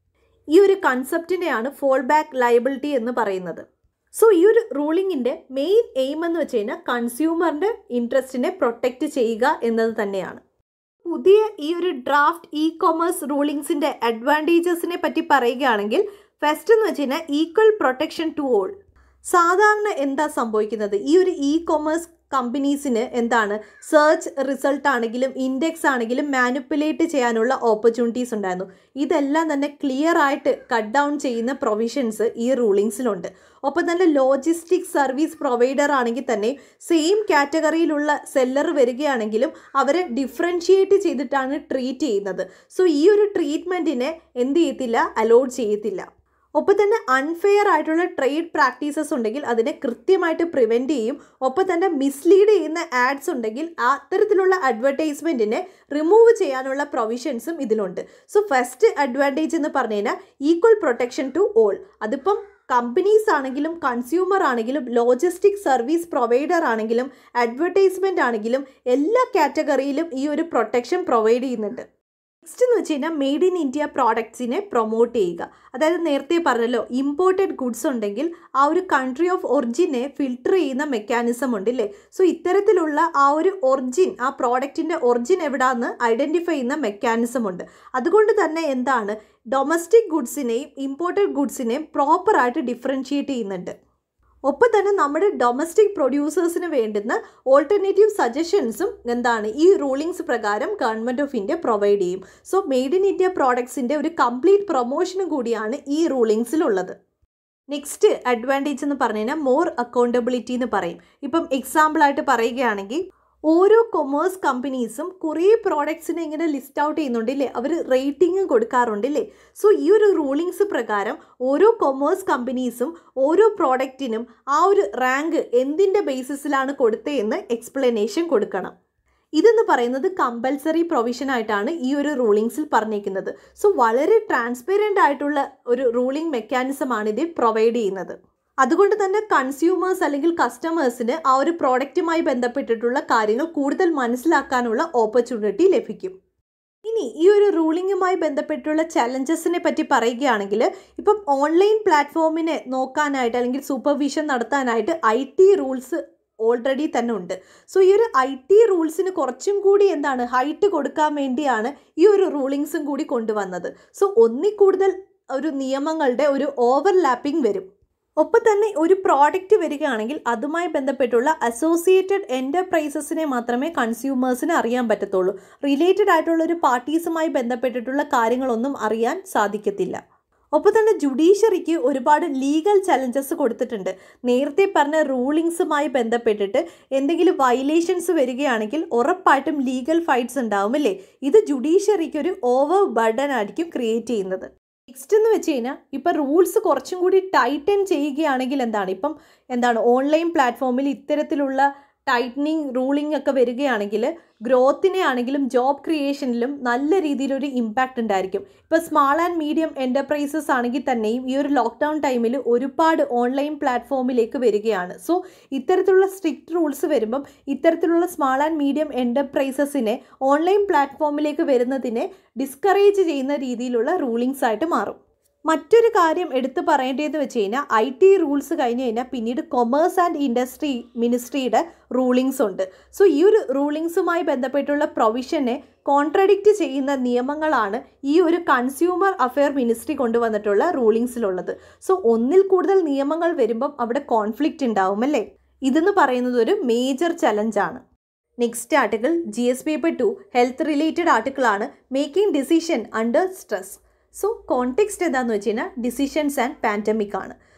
ഈ ഒരു കൺസെപ്റ്റിനെയാണ് ഫോൾ ബാക്ക് ലയബിലിറ്റി എന്ന് പറയുന്നത്. സോ ഈ ഒരു റൂളിങ്ങിൻ്റെ മെയിൻ എയിം എന്ന് വെച്ച് കഴിഞ്ഞാൽ കൺസ്യൂമറിൻ്റെ ഇൻട്രസ്റ്റിനെ പ്രൊട്ടക്റ്റ് ചെയ്യുക എന്നത് തന്നെയാണ്. പുതിയ ഈ ഒരു ഡ്രാഫ്റ്റ് ഇ കൊമേഴ്സ് റൂളിങ്സിൻ്റെ അഡ്വാൻറ്റേജസിനെ പറ്റി പറയുകയാണെങ്കിൽ ഫസ്റ്റ് എന്ന് വെച്ച് കഴിഞ്ഞാൽ ഈക്വൽ പ്രൊട്ടക്ഷൻ ടു ഓൾ. സാധാരണ എന്താ സംഭവിക്കുന്നത്, ഈ ഒരു ഇ കൊമേഴ്സ് കമ്പനീസിന് എന്താണ് സെർച്ച് റിസൾട്ട് ആണെങ്കിലും ഇൻഡെക്സ് ആണെങ്കിലും മാനിപ്പുലേറ്റ് ചെയ്യാനുള്ള ഓപ്പർച്യൂണിറ്റീസ് ഉണ്ടായിരുന്നു. ഇതെല്ലാം തന്നെ ക്ലിയർ ആയിട്ട് കട്ട് ഡൗൺ ചെയ്യുന്ന പ്രൊവിഷൻസ് ഈ റൂളിങ്സിലുണ്ട്. ഒപ്പം തന്നെ ലോജിസ്റ്റിക് സർവീസ് പ്രൊവൈഡർ ആണെങ്കിൽ തന്നെ സെയിം കാറ്റഗറിയിലുള്ള സെല്ലർ വരികയാണെങ്കിലും അവരെ ഡിഫറൻഷിയേറ്റ് ചെയ്തിട്ടാണ് ട്രീറ്റ് ചെയ്യുന്നത്. സോ ഈ ഒരു ട്രീറ്റ്മെൻറ്റിനെ എന്ത് ചെയ്യത്തില്ല, അലോഡ് ചെയ്യത്തില്ല. ഒപ്പം തന്നെ അൺഫെയർ ആയിട്ടുള്ള ട്രേഡ് പ്രാക്ടീസസ് ഉണ്ടെങ്കിൽ അതിനെ കൃത്യമായിട്ട് പ്രിവെൻറ്റ് ചെയ്യും. ഒപ്പം തന്നെ മിസ്ലീഡ് ചെയ്യുന്ന ആഡ്സ് ഉണ്ടെങ്കിൽ അത്തരത്തിലുള്ള അഡ്വർടൈസ്മെൻറ്റിനെ റിമൂവ് ചെയ്യാനുള്ള പ്രൊവിഷൻസും ഇതിലുണ്ട്. സോ ഫസ്റ്റ് അഡ്വാൻറ്റേജ് എന്ന് പറഞ്ഞു കഴിഞ്ഞാൽ ഈക്വൽ പ്രൊട്ടക്ഷൻ ടു ഓൾ. അതിപ്പം കമ്പനീസ് ആണെങ്കിലും കൺസ്യൂമർ ആണെങ്കിലും ലോജിസ്റ്റിക് സർവീസ് പ്രൊവൈഡർ ആണെങ്കിലും അഡ്വർടൈസ്മെൻ്റ് ആണെങ്കിലും എല്ലാ കാറ്റഗറിയിലും ഈ ഒരു പ്രൊട്ടക്ഷൻ പ്രൊവൈഡ് ചെയ്യുന്നുണ്ട്. നെക്സ്റ്റ് എന്ന് വെച്ച് കഴിഞ്ഞാൽ മെയ്ഡ് ഇൻ ഇന്ത്യ പ്രോഡക്ട്സിനെ പ്രൊമോട്ട് ചെയ്യുക. അതായത് നേരത്തെ പറഞ്ഞല്ലോ, ഇമ്പോർട്ടഡ് ഗുഡ്സ് ഉണ്ടെങ്കിൽ ആ ഒരു കൺട്രി ഓഫ് ഒറിജിനെ ഫിൽട്ടർ ചെയ്യുന്ന മെക്കാനിസം ഉണ്ടല്ലേ. സോ ഇത്തരത്തിലുള്ള ആ ഒരു ഒറിജിൻ, ആ പ്രോഡക്റ്റിൻ്റെ ഒറിജിൻ എവിടാന്ന് ഐഡൻറ്റിഫൈ ചെയ്യുന്ന മെക്കാനിസം ഉണ്ട്. അതുകൊണ്ട് തന്നെ എന്താണ്, ഡൊമസ്റ്റിക് ഗുഡ്സിനെയും ഇമ്പോർട്ടഡ് ഗുഡ്സിനെയും പ്രോപ്പറായിട്ട് ഡിഫറൻഷിയേറ്റ് ചെയ്യുന്നുണ്ട്. ഒപ്പം തന്നെ നമ്മുടെ ഡൊമസ്റ്റിക് പ്രൊഡ്യൂസേഴ്സിന് വേണ്ടുന്ന ഓൾട്ടർനേറ്റീവ് സജഷൻസും എന്താണ് ഈ റൂളിങ്സ് പ്രകാരം ഗവൺമെൻറ് ഓഫ് ഇന്ത്യ പ്രൊവൈഡ് ചെയ്യും. സോ മെയ്ഡ് ഇൻ ഇന്ത്യ പ്രോഡക്ട്സിൻ്റെ ഒരു കംപ്ലീറ്റ് പ്രൊമോഷനും കൂടിയാണ് ഈ റൂളിങ്സിലുള്ളത്. നെക്സ്റ്റ് അഡ്വാൻറ്റേജ് എന്ന് പറഞ്ഞു കഴിഞ്ഞാൽ മോർ അക്കൗണ്ടബിലിറ്റി എന്ന് പറയും. ഇപ്പം എക്സാമ്പിളായിട്ട് പറയുകയാണെങ്കിൽ ഓരോ കൊമേഴ്സ് കമ്പനീസും കുറേ പ്രോഡക്ട്സിനെ ഇങ്ങനെ ലിസ്റ്റ് ഔട്ട് ചെയ്യുന്നുണ്ടല്ലേ, അവർ റേറ്റിംഗും കൊടുക്കാറുണ്ടല്ലേ. സോ ഈ ഒരു റൂളിങ്സ് പ്രകാരം ഓരോ കൊമേഴ്സ് കമ്പനീസും ഓരോ പ്രോഡക്റ്റിനും ആ ഒരു റാങ്ക് എന്തിൻ്റെ ബേസിസിലാണ് കൊടുത്തതെന്ന് എക്സ്പ്ലനേഷൻ കൊടുക്കണം. ഇതെന്ന് പറയുന്നത് കമ്പൽസറി പ്രൊവിഷനായിട്ടാണ് ഈ ഒരു റൂളിങ്സിൽ പറഞ്ഞിരിക്കുന്നത്. സോ വളരെ ട്രാൻസ്പെറൻ്റ് ആയിട്ടുള്ള ഒരു റൂളിംഗ് മെക്കാനിസമാണ് ഇത് പ്രൊവൈഡ് ചെയ്യുന്നത്. അതുകൊണ്ട് തന്നെ കൺസ്യൂമേഴ്സ് അല്ലെങ്കിൽ കസ്റ്റമേഴ്സിന് ആ ഒരു പ്രോഡക്റ്റുമായി ബന്ധപ്പെട്ടിട്ടുള്ള കാര്യങ്ങൾ കൂടുതൽ മനസ്സിലാക്കാനുള്ള ഓപ്പർച്യൂണിറ്റി ലഭിക്കും. ഇനി ഈ ഒരു റൂളിങ്ങുമായി ബന്ധപ്പെട്ടുള്ള ചലഞ്ചസിനെ പറ്റി പറയുകയാണെങ്കിൽ ഇപ്പം ഓൺലൈൻ പ്ലാറ്റ്ഫോമിനെ നോക്കാനായിട്ട് അല്ലെങ്കിൽ സൂപ്പർവിഷൻ നടത്താനായിട്ട് IT റൂൾസ് ഓൾറെഡി തന്നെ ഉണ്ട്. സോ ഈ ഒരു IT റൂൾസിന് കുറച്ചും കൂടി എന്താണ് ഹൈറ്റ് കൊടുക്കാൻ വേണ്ടിയാണ് ഈ ഒരു റൂളിങ്സും കൂടി കൊണ്ടുവന്നത്. സോ ഒന്നിൽ കൂടുതൽ ഒരു നിയമങ്ങളുടെ ഒരു ഓവർലാപ്പിംഗ് വരും. ഒപ്പം തന്നെ ഒരു പ്രോഡക്റ്റ് വരികയാണെങ്കിൽ അതുമായി ബന്ധപ്പെട്ടുള്ള അസോസിയേറ്റഡ് എൻ്റർപ്രൈസസിനെ മാത്രമേ കൺസ്യൂമേഴ്സിന് അറിയാൻ പറ്റത്തുള്ളൂ. റിലേറ്റഡ് ആയിട്ടുള്ള ഒരു പാർട്ടീസുമായി ബന്ധപ്പെട്ടിട്ടുള്ള കാര്യങ്ങളൊന്നും അറിയാൻ സാധിക്കത്തില്ല. ഒപ്പം തന്നെ ജുഡീഷ്യറിക്ക് ഒരുപാട് ലീഗൽ ചലഞ്ചസ് കൊടുത്തിട്ടുണ്ട്. നേരത്തെ പറഞ്ഞ റൂളിങ്സുമായി ബന്ധപ്പെട്ടിട്ട് എന്തെങ്കിലും വയലേഷൻസ് വരികയാണെങ്കിൽ ഉറപ്പായിട്ടും ലീഗൽ ഫൈറ്റ്സ് ഉണ്ടാവും അല്ലേ. ഇത് ജുഡീഷ്യറിക്ക് ഒരു ഓവർ ബർഡൻ ആയിരിക്കും ക്രിയേറ്റ് ചെയ്യുന്നത്. നെക്സ്റ്റ് എന്ന് വെച്ച് കഴിഞ്ഞാൽ ഇപ്പം റൂൾസ് കുറച്ചും കൂടി ടൈറ്റൻ ചെയ്യുകയാണെങ്കിൽ എന്താണ് ഓൺലൈൻ പ്ലാറ്റ്ഫോമിൽ ഇത്തരത്തിലുള്ള ടൈറ്റനിങ് റൂളിംഗ് ഒക്കെ വരികയാണെങ്കിൽ ഗ്രോത്തിനെ ആണെങ്കിലും ജോബ് ക്രിയേഷനിലും നല്ല രീതിയിലൊരു ഇമ്പാക്റ്റ് ഉണ്ടായിരിക്കും. ഇപ്പോൾ സ്മാൾ ആൻഡ് മീഡിയം എൻ്റർപ്രൈസസ് ആണെങ്കിൽ തന്നെയും ഈ ഒരു ലോക്ക്ഡൗൺ ടൈമിൽ ഒരുപാട് ഓൺലൈൻ പ്ലാറ്റ്ഫോമിലേക്ക് വരികയാണ്. സോ ഇത്തരത്തിലുള്ള സ്ട്രിക്റ്റ് റൂൾസ് വരുമ്പം ഇത്തരത്തിലുള്ള സ്മാൾ ആൻഡ് മീഡിയം എൻ്റർപ്രൈസസിനെ ഓൺലൈൻ പ്ലാറ്റ്ഫോമിലേക്ക് വരുന്നതിനെ ഡിസ്കറേജ് ചെയ്യുന്ന രീതിയിലുള്ള റൂളിങ്സ് ആയിട്ട് മാറും. മറ്റൊരു കാര്യം എടുത്തു പറയേണ്ടതെന്ന് വെച്ച് കഴിഞ്ഞാൽ IT റൂൾസ് കഴിഞ്ഞ് കഴിഞ്ഞാൽ പിന്നീട് കൊമേഴ്സ് ആൻഡ് ഇൻഡസ്ട്രി മിനിസ്ട്രിയുടെ റൂളിങ്സ് ഉണ്ട്. സോ ഈ ഒരു റൂളിങ്സുമായി ബന്ധപ്പെട്ടുള്ള പ്രൊവിഷനെ കോൺട്രഡിക്റ്റ് ചെയ്യുന്ന നിയമങ്ങളാണ് ഈ ഒരു കൺസ്യൂമർ അഫെയർ മിനിസ്ട്രി കൊണ്ടുവന്നിട്ടുള്ള റൂളിങ്സിലുള്ളത്. സോ ഒന്നിൽ കൂടുതൽ നിയമങ്ങൾ വരുമ്പം അവിടെ കോൺഫ്ലിക്റ്റ് ഉണ്ടാവും അല്ലേ. ഇതെന്ന് പറയുന്നത് ഒരു മേജർ ചലഞ്ചാണ്. Next article GS paper 2 health related ആർട്ടിക്കിളാണ്, making decision under stress. So context എന്താണെന്ന് വെച്ച് കഴിഞ്ഞാൽ ഡിസിഷൻസ് ആൻഡ് പാൻഡമിക് ആണ്.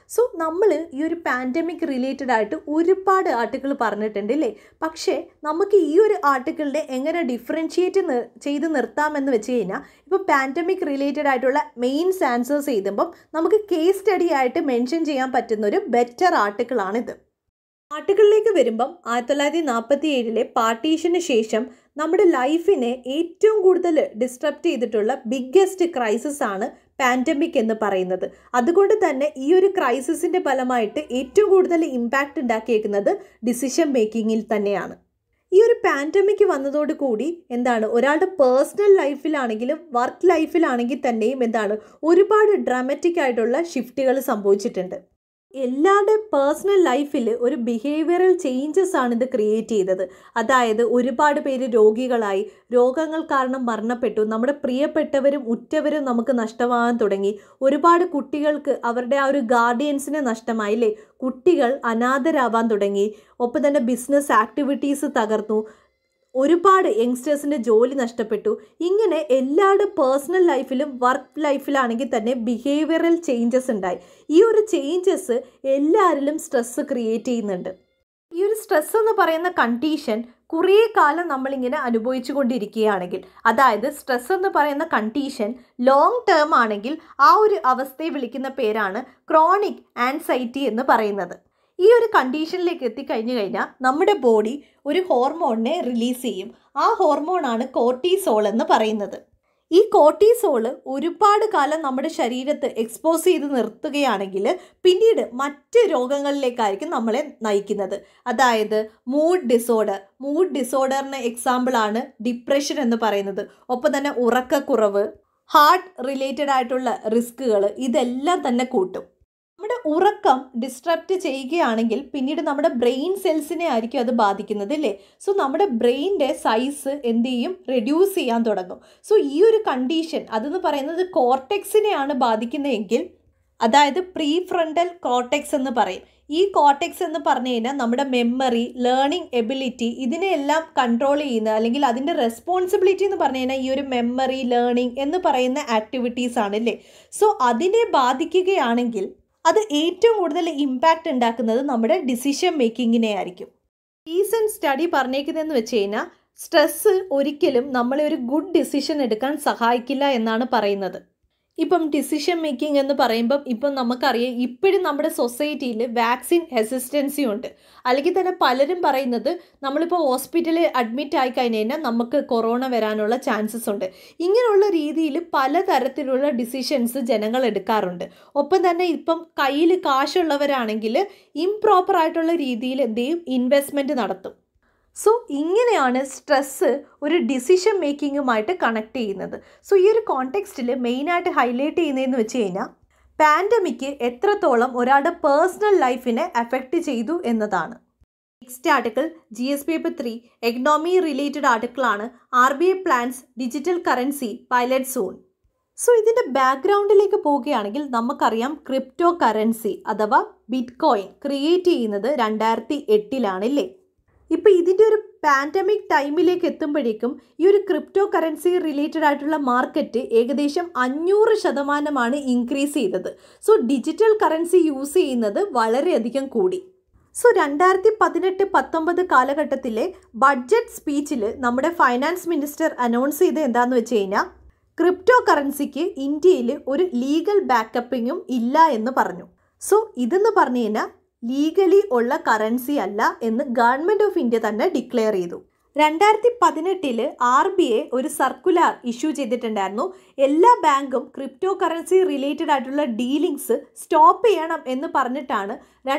സോ നമ്മൾ ഈ ഒരു പാൻഡമിക് റിലേറ്റഡ് ആയിട്ട് ഒരുപാട് ആർട്ടിക്കിൾ പറഞ്ഞിട്ടുണ്ട് അല്ലേ? പക്ഷേ നമുക്ക് ഈ ഒരു ആർട്ടിക്കിളിനെ എങ്ങനെ ഡിഫറൻഷിയേറ്റ് ചെയ്ത് നിർത്താമെന്ന് വെച്ച് കഴിഞ്ഞാൽ, ഇപ്പോൾ പാൻഡമിക് റിലേറ്റഡ് ആയിട്ടുള്ള മെയിൻസ് ആൻസേഴ്സ് എഴുതുമ്പം നമുക്ക് കേസ് സ്റ്റഡി ആയിട്ട് മെൻഷൻ ചെയ്യാൻ പറ്റുന്ന ഒരു ബെറ്റർ ആർട്ടിക്കിളാണിത്. ആർട്ടിക്കിളിലേക്ക് വരുമ്പം 1947 പാർട്ടീഷന് ശേഷം നമ്മുടെ ലൈഫിനെ ഏറ്റവും കൂടുതൽ ഡിസ്ട്രപ്റ്റ് ചെയ്തിട്ടുള്ള ബിഗ്ഗസ്റ്റ് ക്രൈസിസ് ആണ് പാൻഡമിക് എന്ന് പറയുന്നത്. അതുകൊണ്ട് തന്നെ ഈ ഒരു ക്രൈസിസിൻ്റെ ഫലമായിട്ട് ഏറ്റവും കൂടുതൽ ഇമ്പാക്റ്റ് ഉണ്ടാക്കിയേക്കുന്നത് ഡിസിഷൻ മേക്കിങ്ങിൽ തന്നെയാണ്. ഈ ഒരു പാൻഡമിക് വന്നതോടുകൂടി ഒരാളുടെ പേഴ്സണൽ ലൈഫിലാണെങ്കിലും വർക്ക് ലൈഫിലാണെങ്കിൽ തന്നെയും ഒരുപാട് ഡ്രാമാറ്റിക് ആയിട്ടുള്ള ഷിഫ്റ്റുകൾ സംഭവിച്ചിട്ടുണ്ട്. എല്ലാവരുടെ പേഴ്സണൽ ലൈഫിൽ ഒരു ബിഹേവിയറൽ ചേഞ്ചസ് ആണ് ഇത് ക്രിയേറ്റ് ചെയ്തത്. അതായത് ഒരുപാട് പേര് രോഗികളായി, രോഗങ്ങൾ കാരണം മരണപ്പെട്ടു, നമ്മുടെ പ്രിയപ്പെട്ടവരും ഉറ്റവരും നമുക്ക് നഷ്ടമാകാൻ തുടങ്ങി. ഒരുപാട് കുട്ടികൾക്ക് അവരുടെ ആ ഒരു ഗാർഡിയൻസിനെ നഷ്ടമായി അല്ലേ? കുട്ടികൾ അനാഥരാവാൻ തുടങ്ങി. ഒപ്പം തന്നെ ബിസിനസ് ആക്ടിവിറ്റീസ് തകർന്നു. ഒരുപാട് യങ്സ്റ്റേഴ്സിൻ്റെ ജോലി നഷ്ടപ്പെട്ടു. ഇങ്ങനെ എല്ലാവരുടെ പേഴ്സണൽ ലൈഫിലും വർക്ക് ലൈഫിലാണെങ്കിൽ തന്നെ ബിഹേവിയറൽ ചേഞ്ചസ് ഉണ്ടായി. ഈ ഒരു ചേഞ്ചസ് എല്ലാവരിലും സ്ട്രെസ്സ് ക്രിയേറ്റ് ചെയ്യുന്നുണ്ട്. ഈ ഒരു സ്ട്രെസ് എന്ന് പറയുന്ന കണ്ടീഷൻ കുറേ കാലം നമ്മളിങ്ങനെ അനുഭവിച്ചു കൊണ്ടിരിക്കുകയാണെങ്കിൽ, അതായത് സ്ട്രെസ് എന്ന് പറയുന്ന കണ്ടീഷൻ ലോങ് ടേം ആണെങ്കിൽ ആ ഒരു അവസ്ഥയെ വിളിക്കുന്ന പേരാണ് ക്രോണിക് ആൻസൈറ്റി എന്ന് പറയുന്നത്. ഈ ഒരു കണ്ടീഷനിലേക്ക് എത്തിക്കഴിഞ്ഞു കഴിഞ്ഞാൽ നമ്മുടെ ബോഡി ഒരു ഹോർമോണിനെ റിലീസ് ചെയ്യും. ആ ഹോർമോണാണ് കോർട്ടിസോൾ എന്ന് പറയുന്നത്. ഈ കോർട്ടിസോള് ഒരുപാട് കാലം നമ്മുടെ ശരീരത്തെ എക്സ്പോസ് ചെയ്ത് നിർത്തുകയാണെങ്കിൽ പിന്നീട് മറ്റ് രോഗങ്ങളിലേക്കായിരിക്കും നമ്മളെ നയിക്കുന്നത്. അതായത് മൂഡ് ഡിസോർഡറിന് എക്സാമ്പിളാണ് ഡിപ്രഷൻ എന്ന് പറയുന്നത്. ഒപ്പം തന്നെ ഉറക്കക്കുറവ്, ഹാർട്ട് റിലേറ്റഡ് ആയിട്ടുള്ള റിസ്കുകൾ, ഇതെല്ലാം തന്നെ കൂട്ടും. നമ്മുടെ ഉറക്കം ഡിസ്ട്രപ്റ്റ് ചെയ്യുകയാണെങ്കിൽ പിന്നീട് നമ്മുടെ ബ്രെയിൻ സെൽസിനെ ആയിരിക്കും അത് ബാധിക്കുന്നത് അല്ലേ? സോ നമ്മുടെ ബ്രെയിൻ്റെ സൈസ് റെഡ്യൂസ് ചെയ്യാൻ തുടങ്ങും. സോ ഈ ഒരു കണ്ടീഷൻ അതെന്ന് പറയുന്നത് കോർട്ടെക്സിനെയാണ് ബാധിക്കുന്നതെങ്കിൽ, അതായത് പ്രീ ഫ്രണ്ടൽ കോർട്ടെക്സ് എന്ന് പറയും. ഈ കോർട്ടെക്സ് എന്ന് പറഞ്ഞു കഴിഞ്ഞാൽ നമ്മുടെ മെമ്മറി, ലേണിംഗ് എബിലിറ്റി, ഇതിനെല്ലാം കൺട്രോൾ ചെയ്യുന്ന, അല്ലെങ്കിൽ അതിൻ്റെ റെസ്പോൺസിബിലിറ്റി എന്ന് പറഞ്ഞു കഴിഞ്ഞാൽ ഈ ഒരു മെമ്മറി, ലേണിംഗ് എന്ന് പറയുന്ന ആക്ടിവിറ്റീസ് ആണ് അല്ലേ? സോ അതിനെ ബാധിക്കുകയാണെങ്കിൽ അത് ഏറ്റവും കൂടുതൽ ഇമ്പാക്റ്റ് ഉണ്ടാക്കുന്നത് നമ്മുടെ ഡിസിഷൻ മേക്കിങ്ങിനെ ആയിരിക്കും. റീസെൻറ്റ് സ്റ്റഡി പറഞ്ഞേക്കുന്നതെന്ന് വെച്ച് കഴിഞ്ഞാൽ സ്ട്രെസ്സ് ഒരിക്കലും നമ്മളെ ഒരു ഗുഡ് ഡിസിഷൻ എടുക്കാൻ സഹായിക്കില്ല എന്നാണ് പറയുന്നത്. ഇപ്പം ഡിസിഷൻ മേക്കിംഗ് എന്ന് പറയുമ്പം ഇപ്പം നമുക്കറിയാം ഇപ്പോഴും നമ്മുടെ സൊസൈറ്റിയിൽ വാക്സിൻ ഹെസിസ്റ്റൻസി ഉണ്ട്. അല്ലെങ്കിൽ തന്നെ പലരും പറയുന്നത് നമ്മളിപ്പോൾ ഹോസ്പിറ്റലിൽ അഡ്മിറ്റ് ആയി കഴിഞ്ഞ് കഴിഞ്ഞാൽ നമുക്ക് കൊറോണ വരാനുള്ള ചാൻസസ് ഉണ്ട്. ഇങ്ങനെയുള്ള രീതിയിൽ പലതരത്തിലുള്ള ഡിസിഷൻസ് ജനങ്ങൾ എടുക്കാറുണ്ട്. ഒപ്പം തന്നെ ഇപ്പം കയ്യിൽ കാശുള്ളവരാണെങ്കിൽ ഇംപ്രോപ്പറായിട്ടുള്ള രീതിയിൽ ഇൻവെസ്റ്റ്മെൻറ്റ് നടത്തും. സോ ഇങ്ങനെയാണ് സ്ട്രെസ്സ് ഒരു ഡിസിഷൻ മേക്കിങ്ങുമായിട്ട് കണക്ട് ചെയ്യുന്നത്. സോ ഈ ഒരു കോണ്ടെക്സ്റ്റിൽ മെയിനായിട്ട് ഹൈലൈറ്റ് ചെയ്യുന്നതെന്ന് വെച്ച് കഴിഞ്ഞാൽ പാൻഡമിക് എത്രത്തോളം ഒരാളുടെ പേഴ്സണൽ ലൈഫിനെ അഫക്റ്റ് ചെയ്തു എന്നതാണ്. Next article GS paper 3 economy related ആർട്ടിക്കിളാണ്. RBI plans digital currency pilot soon. So ഇതിൻ്റെ ബാക്ക്ഗ്രൗണ്ടിലേക്ക് പോവുകയാണെങ്കിൽ നമുക്കറിയാം ക്രിപ്റ്റോ കറൻസി അഥവാ ബിറ്റ് കോയിൻ ക്രിയേറ്റ് ചെയ്യുന്നത് 2008 ഇല്ലേ? ഇപ്പോൾ ഇതിൻ്റെ ഒരു പാൻഡമിക് ടൈമിലേക്ക് എത്തുമ്പോഴേക്കും ഈ ഒരു ക്രിപ്റ്റോ കറൻസി റിലേറ്റഡ് ആയിട്ടുള്ള മാർക്കറ്റ് ഏകദേശം 500% ഇൻക്രീസ് ചെയ്തത്. സോ ഡിജിറ്റൽ കറൻസി യൂസ് ചെയ്യുന്നത് വളരെയധികം കൂടി. സോ 2018-19 കാലഘട്ടത്തിലെ ബഡ്ജറ്റ് സ്പീച്ചിൽ നമ്മുടെ ഫൈനാൻസ് മിനിസ്റ്റർ അനൗൺസ് ചെയ്ത് എന്താണെന്ന് വെച്ച് കഴിഞ്ഞാൽ ക്രിപ്റ്റോ കറൻസിക്ക് ഇന്ത്യയിൽ ഒരു ലീഗൽ ബാക്കപ്പിങ്ങും ഇല്ല എന്ന് പറഞ്ഞു. സോ ഇതെന്ന് പറഞ്ഞു കഴിഞ്ഞാൽ ലീഗലി ഉള്ള കറൻസി അല്ല എന്ന് ഗവൺമെൻറ് ഓഫ് ഇന്ത്യ തന്നെ ഡിക്ലെയർ ചെയ്തു. 2018 RBI ഒരു സർക്കുലർ ഇഷ്യൂ ചെയ്തിട്ടുണ്ടായിരുന്നു. എല്ലാ ബാങ്കും ക്രിപ്റ്റോ കറൻസി റിലേറ്റഡ് ആയിട്ടുള്ള ഡീലിങ്സ് സ്റ്റോപ്പ് ചെയ്യണം എന്ന് പറഞ്ഞിട്ടാണ്